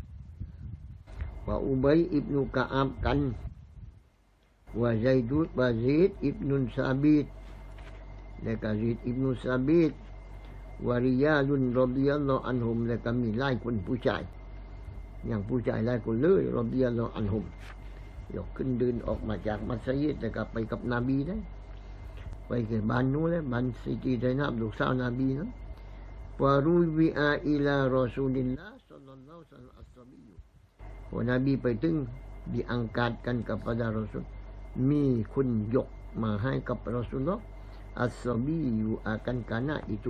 [SPEAKER 2] wa Ubay ibnu Ka'ab kan wa Zaid ibnu Sabit leka Zaid ibnu Sabit wa Riyalun radhiyallahu anhum lekaมีหลายคนผู้ชายอย่างผู้ชายหลายคนเลยradhiyallahu anhum ยกขึ้นเดินออกมาจากมัสยิดแล้วก็ไปกับนบีได้ไปที่บ้านนู้นเลยบ้านซิตีไซนับลูกสาวนบีนะwa ruwi'a ila Rasulillah sallallahu alaihi wasallam as-sabiyพอนาบีไปถึงdiangkatkan kepada Rasul มีคนยกมาให้กับ Rasulullah as-sabiyu akan kanak itu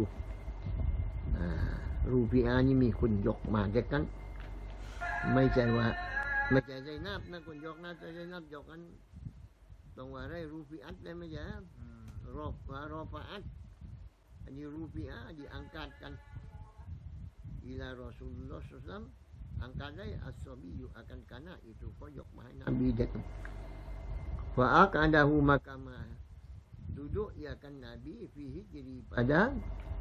[SPEAKER 2] rupiah ni มีคนยกมาแก่กันไม่ใช่ว่าไม่ใช่ไซนับนะคนยกนะไซนับยกกันต้องว่าได้รูปีอัตได้ไม่ใช่รอฟาอัตอันนี้รูปีอัตdiangkatkan ila Rasulullah sallallahu angkatnya as-sabiyu akan kanak itu koyok mahal Nabi datang wa aqadahu makama duduk ya kan Nabi fi hijri pada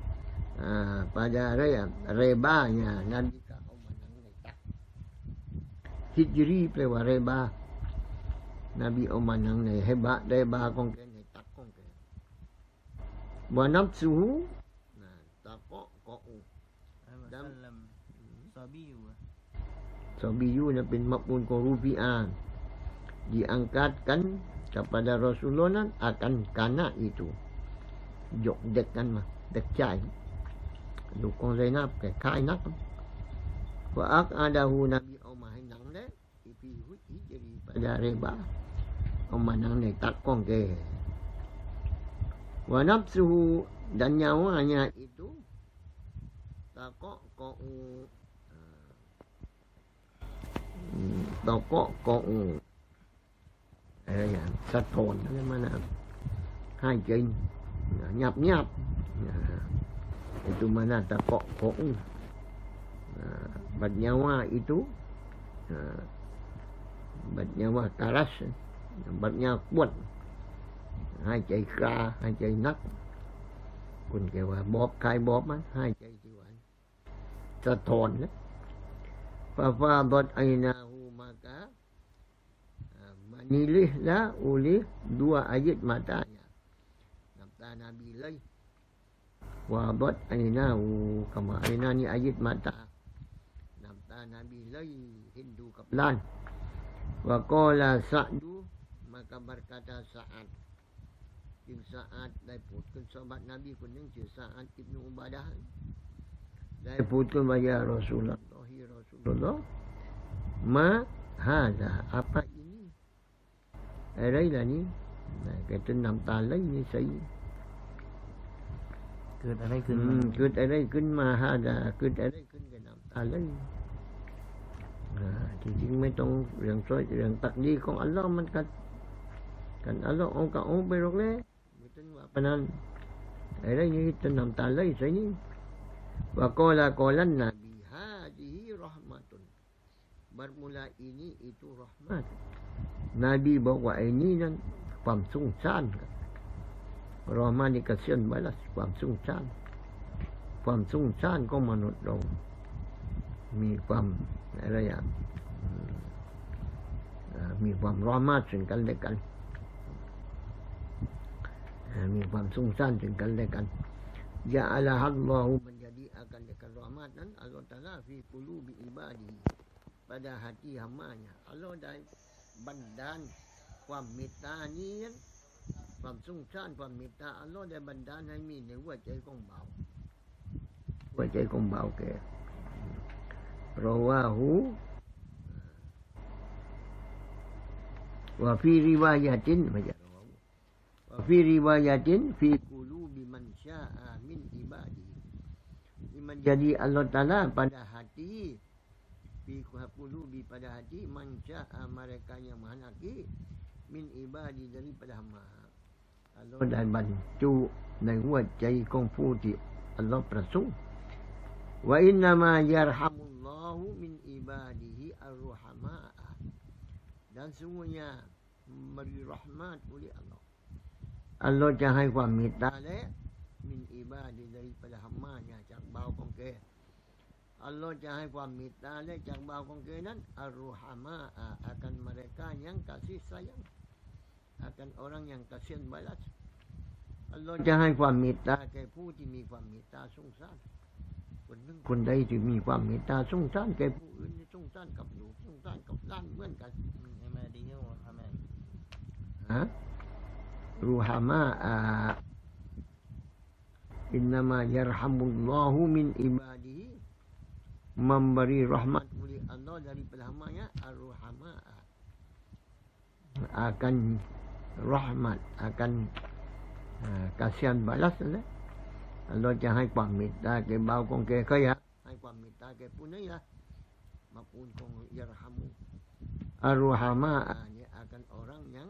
[SPEAKER 2] rebanya Nabi ka omanang letak hijri plewa reba Nabi omanang ne heba reba kong ke letak kong ke wa nafsuhu taqo ko
[SPEAKER 3] dalam sabiyu
[SPEAKER 2] Sabiyu na bin maf'ul ko rupiah diangkatkan kepada Rasulullah akan kanak itu jok dek kan mah dek cai dukung Zainab ke kai nak wa aqadahu Nabi omah nang le ipi hijri pada reba omah nang ne tak kong ke wa nafsuhu dan nyawanya itu takok ko toko ko sat thồn cái mà hai chân nyap-nyap. Itu mana takok ko'u. Bernyawa itu bernyawa karas, bernyawa kuat. Hai chạy ra, hai chạy nắc. Kun kêu là bóp, khai bóp á, hai chạy chịu ảnh. Sa thon đó. Fafadat ainahu maka menilihlah oleh dua ayat matanya. Kata Nabi lagi. Wadat ainahu, kama aina ni ayat mata. Kata Nabi lagi Hindu kaplan. Wa qala Sa'du, maka berkata Sa'ad. Ibn Sa'ad dari putun sahabat Nabi kuning je Sa'ad Ibn Ubadah. Dari putun baya Rasulullah. Rasulullah. Ma hadha, apa ini? Đây là ni. Cái tên nằm ta lấy như sĩ.
[SPEAKER 3] เกิดอะไรขึ้น
[SPEAKER 2] Cứ tại đây kinh ma hadha, cứ tại đây kinh cái nằm ta lấy. Thì chính mấy trong rừng soi rừng tặc đi con Allah man kan Allah ông ka ông bê rốc lẽ. Tên apa nan? Ở đây như tên nằm ta lấy sĩ ni. Wa qala Nabi hadihi rahmatun. Bermula ini itu rahmat. Nabi bawa ini dan ความสงสารรอมานี่ก็เสียนไว้ละความสงสารของมนุษย์เรามีความอะไรอย่างมีความรอมาซึ่งกันและกันมีความสงสารซึ่งกันและกันยาอัลฮัลลอฮุmenjadi akan dekat rahmatนั้นอัลลอฮฺตะอาลาfi qulubi ibadi pada hati hamba-Nya. Allahได้บันดาลความเมตตานี้ความสงสารความเมตตาอัลลอฮฺได้บันดาลให้มีในหัวใจของเบาแก่เพราะว่าหูว่าฟีริวายาตินไม่ใช่ว่าฟีริวายาตินฟีกุลูบิมันชาอามินอิบาดีini menjadi Allah Ta'ala pada hati fi qulubi pada hati man syaa mereka yang menghendaki min ibadi daripada hamba. Allah ได้บรรจุในหัวใจของผู้ที่อัลลอฮ์ประสงค์ว่าอินนามายารฮัมุลลอฮุมินอิบาดิฮิar-ruhama. Dan sungguhnya memberi rahmat oleh Allah. Allah จะให้ความเมตตาและมินอิบาดิdaripada hamba-Nya จากบ่าวของแกอัลลอฮ์จะให้ความเมตตาและจากบ่าวของแกนั้นar-ruhama akan mereka yang kasih sayang, akan orang yang kasihan balas. อัลลอฮ์จะให้ความเมตตาแก่ผู้ที่มีความเมตตาสงสารคนใดที่มีความเมตตาสงสารแก่ผู้อื่นสงสารกับลูกสงสารกับหลานเหมือนกันruhama innama yarhamullahu min ibadihi memberi rahmat oleh Allah daripada hamba-Nya ar-ruhama akan rahmat akan kasihan balas lah. Allah จะให้ความเมตตาแก่บ่าวของแกก็อยากให้ความเมตตาแก่ผู้นี้ล่ะมาพูนของyarhamu ar-ruhamaนี่ akan orang yang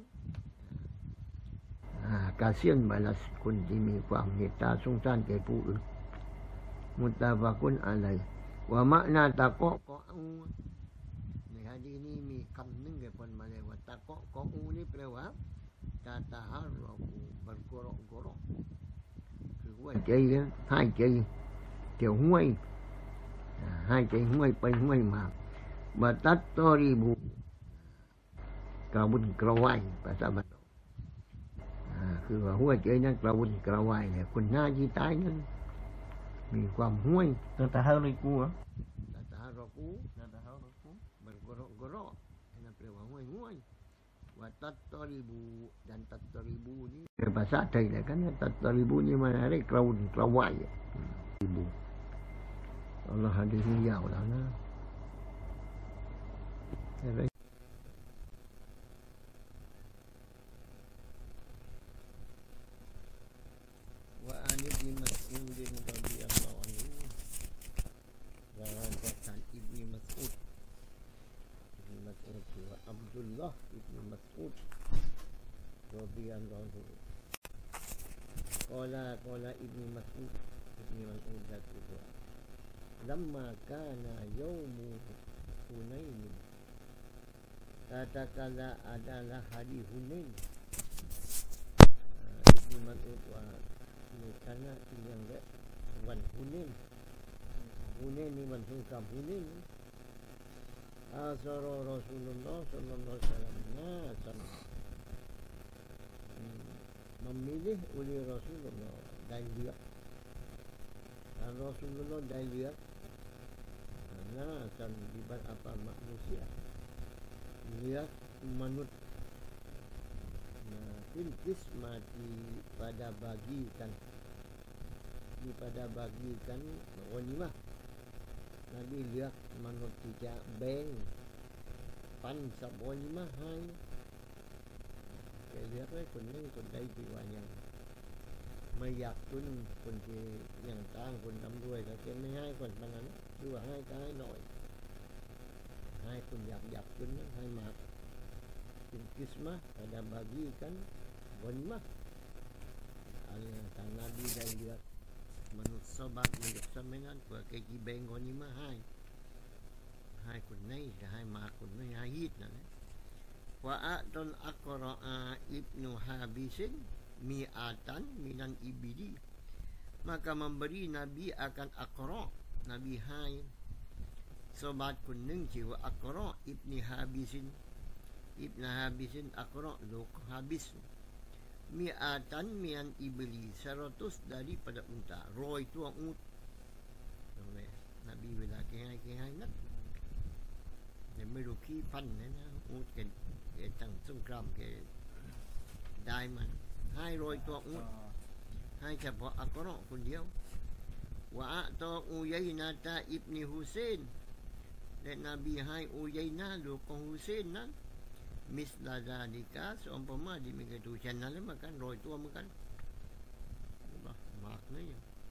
[SPEAKER 2] kasihan balas คนที่มีความเมตตาสงสารแก่ผู้อื่นมุตตะฟะกุนอะลัยว่ามะนาตะกออูในหะดีษนี้มีคำหนึ่งที่เพิ่นมาเรียกว่าตะกออูนี่แปลว่าตาตาฮาเราbergorok-gorok คือหัวใจหายใจเกี่ยวห้วยหายใจห้วยไปห้วยมาบัตัดตอริบูกระวนกระวายภาษาบ้านเราคือว่าหัวใจนั้นกระวนกระวายเนี่ยคนหน้าที่ตายนั้นมีความห้วย
[SPEAKER 3] tatahariku
[SPEAKER 2] bergorok-gorokนั่นแปลว่าห้วยwa tattaribu dan tattaribu ni bahasa Thai lah kan tattaribu ni mana ada kerawai ibu Allah hadisnya jauh lah nah wa anibni mas'udin radhiyallahu anhu rawakan ibni Mas'ud wa Abdullah ibn Mas'ud radhiyallahu anhu Qala Ibni Mas'ud berkata, lamma kana yaumu Hunain, tatkala adalah hari Hunain. Ibni Mas'ud ni kana yang wan Hunain. Hunain ni wan sungkam Hunain. Asara Rasulullah sallallahu alaihi wasallam memilih oleh Rasulullah dan lihat. Dan Rasulullah dan lihat akan dibat apa manusia. Lihat manut filkis mati pada bagikan ghanimah. Nabi lihat manut tidak beng pan sab ghanimah hai. Lihatคนนึงคนใดที่ว่ายังไม่อยากทุนคนที่ยังต่างคนทำด้วยก็แกไม่ให้คนปานนั้นคือว่าให้ก็ให้หน่อยให้คนอยากทุนนั้นให้มากเป็นkismah ada bagikan ghanimah. Al Nabi dan dia menurut sahabat menurut samengan pada kaki beng ghanimah haiคนไหนจะให้มากคนไหนให้ฮิตนั่นWa'atul Aqra'a ibnu Habisin mi'atan minan ibidi. Maka memberi Nabi akan Aqra'. Nabi hai sobat kuning jiwa Aqra' ibni Habisin. Ibnu Habisin Aqra' luk habis. Mi'atan mian ibli. 100 daripada unta. Roy tuang ut. Nabi bila kehai nak. Dia ไม่รู้ขี้พันนะอูดกันตั้งสงครามแกได้มันให้โรยตัวอูดให้เฉพาะอักรอคนเดียวว่าตออูยัยนาตาอิบนีฮุเซนและนบีให้อูยัยนาลูกของฮุเซนนั้นมิสลาดาดิกาสมปมาdi begitu channelแล้วมันกันโรยตัวมันกันมากเลย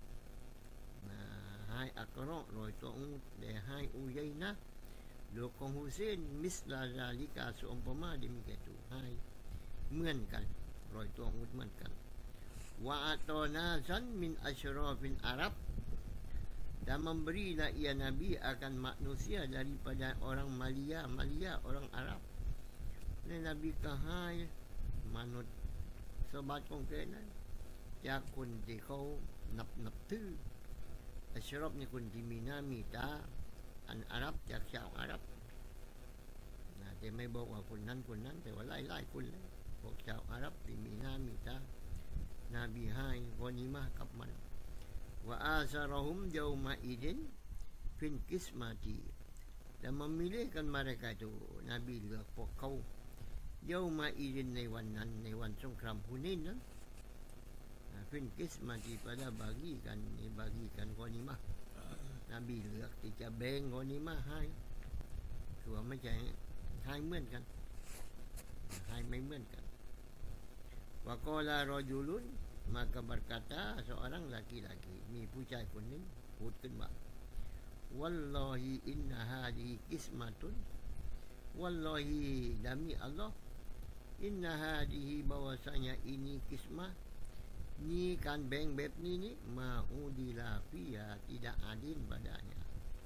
[SPEAKER 2] ให้อักรอโรยตัวอูดและให้อูยัยนาลูกของฮุเซนมิสลาดาลิกาสมปมาdi begituให้เหมือนกันรอยตัวอุดเหมือนกันwa atona san min asyrafil Arab dan memberilah ia Nabi akan manusia daripada orang Malia orang Arab. Ni Nabi kahai manut sobat konkretanจากคนที่เขานับถืออัชรอฟนี่คนที่มีหน้ามีตาอันอาหรับจากชาวอาหรับแต่ไม่บอกว่าคนนั้นแต่ว่าไล่คนเลยพวกชาวอาหรับที่มีหน้ามีตานบีให้กอนิมะกับมันว่าอาซาราฮุมยามาอิดินฟินกิสมาตีdan memilihkan mereka itu Nabiเลือกพวกเขายามาอิดินในวันนั้นในวันสงครามฮุนัยนั้นฟินกิสมาตีpada bagikanกอนิมะNabi เลือกที่จะแบ่งกอนิมะให้คือว่าไม่ใช่ให้เหมือนกันให้ไม่เหมือนกันwa qala rajulun maka berkata seorang laki-laki ni pucai kuning putun mak wallahi inna hadhihi qismatun wallahi demi Allah inna hadhihi bahwasanya ini kismah ni kan beng beb ni ma'udila fiha tidak adil padanya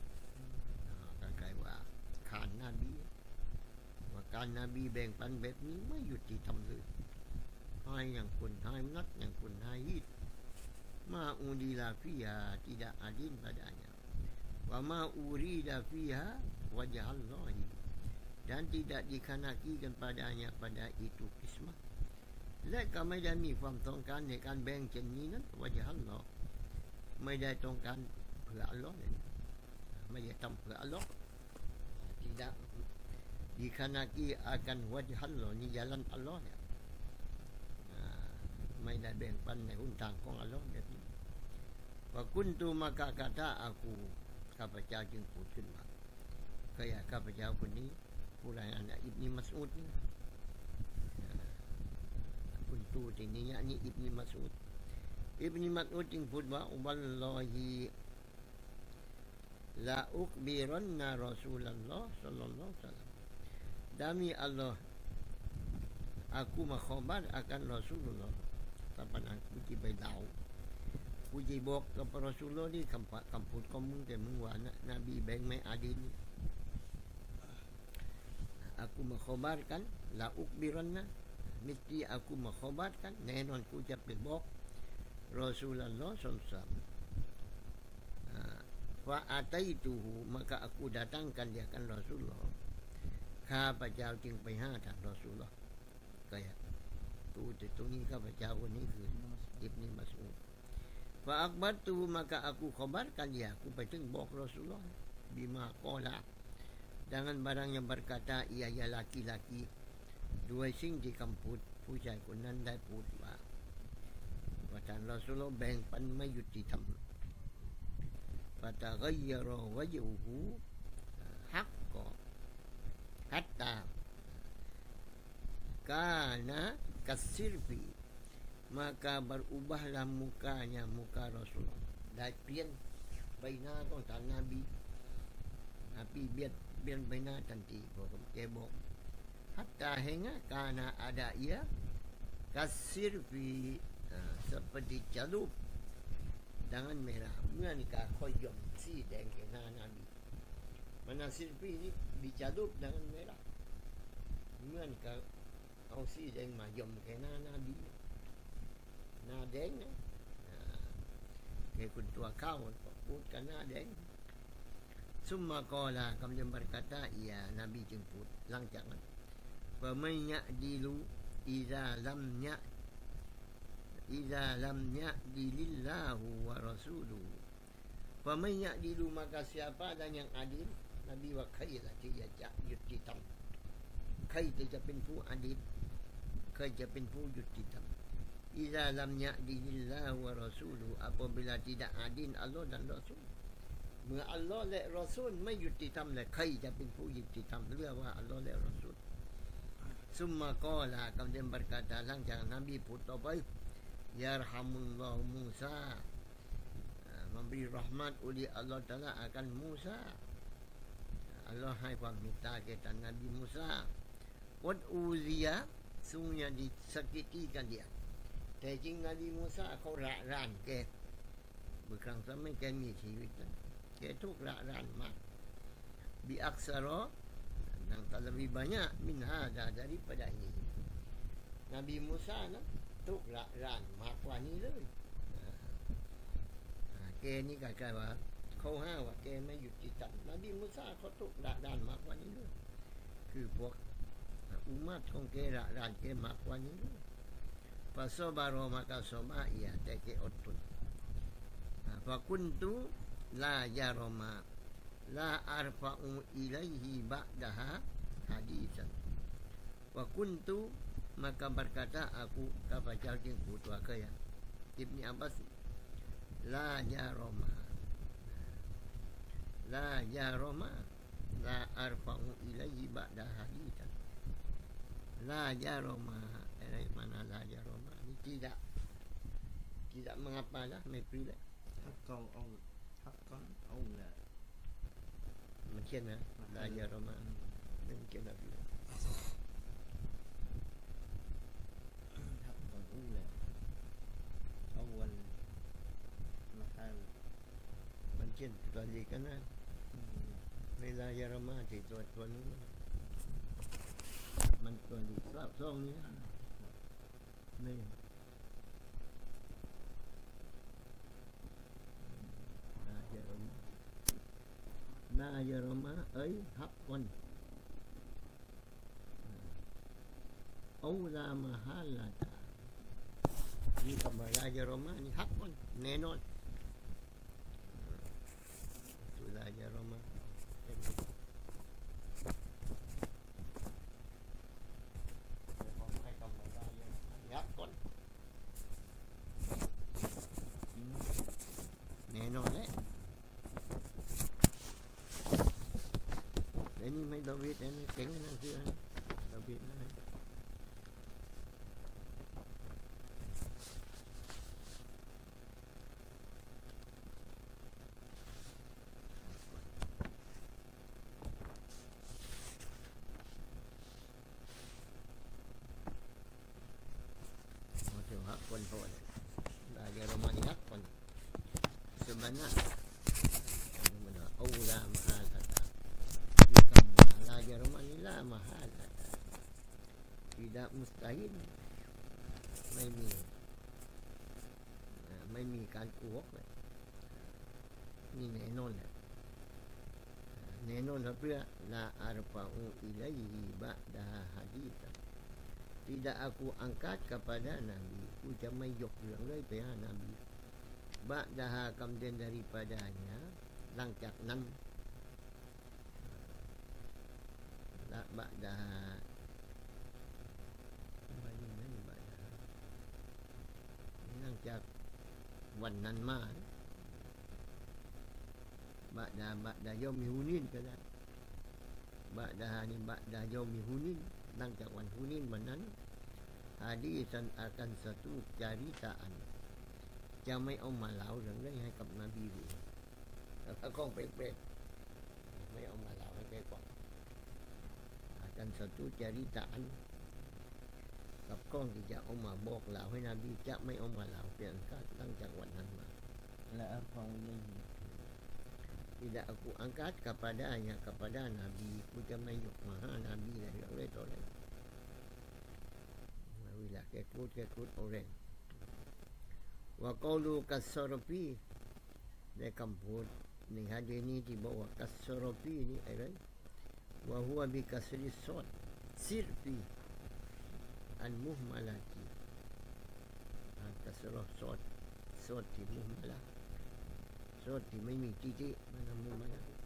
[SPEAKER 2] kaiwa kan Nabi wa kan Nabi beng pan beb ni ไม่ยุติธรรมเลยให้อย่างคนให้นักอย่างคนให้ฮิตมาอูดีลาฟิยา tidak adil padanya wa ma urida fiha wajah Allah dan tidak dikenakikan padanya pada itu kismah และก็ไม่ได้มีความต้องการในการแบ่งเช่นนี้นั้นวะญะฮัลลอฮ์ไม่ได้ต้องการเพื่ออัลเลาะห์ไม่ได้ทำเพื่ออัลเลาะห์ tidak dikenaki akan wajah Allah ni jalan Allah ya. ไม่ได้แบ่งปันในหนทางของอัลเลาะห์แบบนี้ว่ากุนตุมะกะกะตะอากูข้าพเจ้าจึงพูดขึ้นมาก็อยากข้าพเจ้าคนนี้ผู้รายงานอิบนีมัสอูดนี่กุนตุที่นี่yakniอิบนีมัสอูดจึงพูดว่าวัลลอฮิla ukhbiranna Rasulullah sallallahu alaihi wasallam demi Allah aku mengkhabar akan Rasulullah tapan aku ci bay daw ku ci bok kepada Rasulullah ni kamput kamu ke mengwa Nabi beng mai adin aku mengkhabarkan la ukbiranna mesti aku mengkhabarkan nenon ku ucap bok Rasulullah SAW. Fa ataituhu maka aku datangkan dia kan Rasulullah. ข้าพเจ้าจึงไปหาท่านรอซูลุลลอฮ์ก็อย่างตรงนี้ข้าพเจ้าคนนี้คืออิบนุมัสอูด fa akhbartu maka aku khabarkan dia akuไปถึงบอกรอซูลุลลอฮ์ bima qala dengan barang yang berkata ia ya laki-laki ด้วยสิ่งที่คำพูดผู้ชายคนนั้นได้พูดว่าท่านรอซูลุลลอฮ์แบ่งปันไม่ยุติธรรม fataghayyara wajhuhu haqqa hatta kana kasirfi maka berubahlah mukanya muka Rasulullah ได้เปลี่ยนใบหน้าของท่านนบีเปลี่ยนใบหน้าทันทีบอกแกบอก hatta hingga kana ada ia kasirfi seperti calup dengan merah เหมือนกับขยมสีแดงแก่หน้านบี mana sirfi ni dicadup dengan merah เหมือนกับเอาสีแดงมายมแก่หน้านบีหน้าแดงนะแกคุณตัวข้าวพูดกันหน้าแดง summa qala kemudian berkata ia Nabi jemput หลังจากนั้น faman ya'dilu idza lam ya'dilillahu wa rasuluhu faman ya'dilu maka siapa dan yang adil Nabi wa khayla ที่จะยุติธรรมใครจะเป็นผู้อดิลใครจะเป็นผู้ยุติธรรม idza lam ya'dilillahu wa rasuluhu apabila tidak adil Allah dan Rasul เมื่ออัลลอฮ์และรอซูลไม่ยุติธรรมแล้วใครจะเป็นผู้ยุติธรรมเรียกว่าอัลลอฮ์และรอซูล summa qala kemudian berkata หลังจากนบีพูดต่อไป yarhamullahu Musa memberi rahmat oleh Allah Ta'ala akan Musa Allah ให้ความเมตตาแก่ท่านนบีมูซาวัดอูซิยะsungguhnya disakiti kan dia แต่จริงนบีมูซาเขาระรานแกเมื่อครั้งสมัยแกมีชีวิตนั้นแกถูกระรานมาก bi aksara yang lebih banyak min hada daripada ini Nabi Musaนะถูกระรานมากกว่านี้เลยแกนี่ก็กลายว่าเขาห้าว่าแกไม่หยุดจิตตันนบีมูซาเขาถูกระรานมากกว่านี้เลยคือพวกอุมัตของแกระรานแกมากกว่านี้เลยฟาซอบารอมากาซอบาอียแต่แกอดทนฟากุนตุลายารอมาลาอัรฟะอุอิลัยฮิบะดะฮะฮะดีซันฟากุนตุmaka berkata aku kapajal jeung putu akaya Ibni Abbas la jaroma la arfa'u ilaihi ba'da hadithan la jaroma dari mana la jaroma ini tidak mengapalah mepila
[SPEAKER 3] haqqan aula
[SPEAKER 2] mungkin la jaroma mungkin tapi
[SPEAKER 3] أول محل
[SPEAKER 2] มันเช่นตัวนี้กันนะเวลาเยอรมันที่ตัวนี้มันตัวนี้ทราบซ่องนี้นี่นาเยอรมันเอ้ยฮับวันเอาลามาฮาลาตานี่คำว่าลาเยอรมันนี่ฮับวันแน่นอนสุลาเยอรมันแน่นอนเลยนี่ไม่ดาวิดนี่เก่งนั่นคือดาวิดนั่นคนโหด bana mana aula mahalata yukamma la jarmanila mahalata tidak mustahilไม่มีการโกหกเลยนี่แน่นอนแหละแน่นอนเพื่อla arfa'u ilaihi ba'da hadits tidak aku angkat kepada Nabi akuจะไม่ยกเรื่องเลยไปหา Nabi ba'daha kemudian daripadanya หลังจากนั้น la ba'dahaหลังจากวันนั้นมาบะดายอมฮูนินก็ได้บะดานี่บะดายอมฮูนินหลังจากวันฮูนินวันนั้นหะดีษakan satu ceritaan จะไม่เอามาเล่าเรื่องนี้ให้กับนบีดูแล้วก็เป๊ะๆไม่เอามาเล่าให้แกฟัง akan satu ceritaan กับกล้องที่จะเอามาบอกเล่าให้นบีจะไม่เอามาเล่าเปลี่ยนกันหลังจากวันนั้นมา
[SPEAKER 3] La arfa'u ilaihi.
[SPEAKER 2] Tidak aku angkat kepadanya kepada Nabi akuจะไม่ยกมาหา Nabi เลยเรื่องเล่ต่อเลยเวลาแกพูดเอาเรื่องว่าเกาลูกัสซรฟีในคำพูดในฮะดีษนี้ที่บอกว่ากัสซรฟีนี่อะไรว่าหัวบิกัสริซอดซิรฟีอันมุฮมาลากีกัสรซอดที่มุฮมาลาซอดที่ไม่มีจีมันมุฮมาลา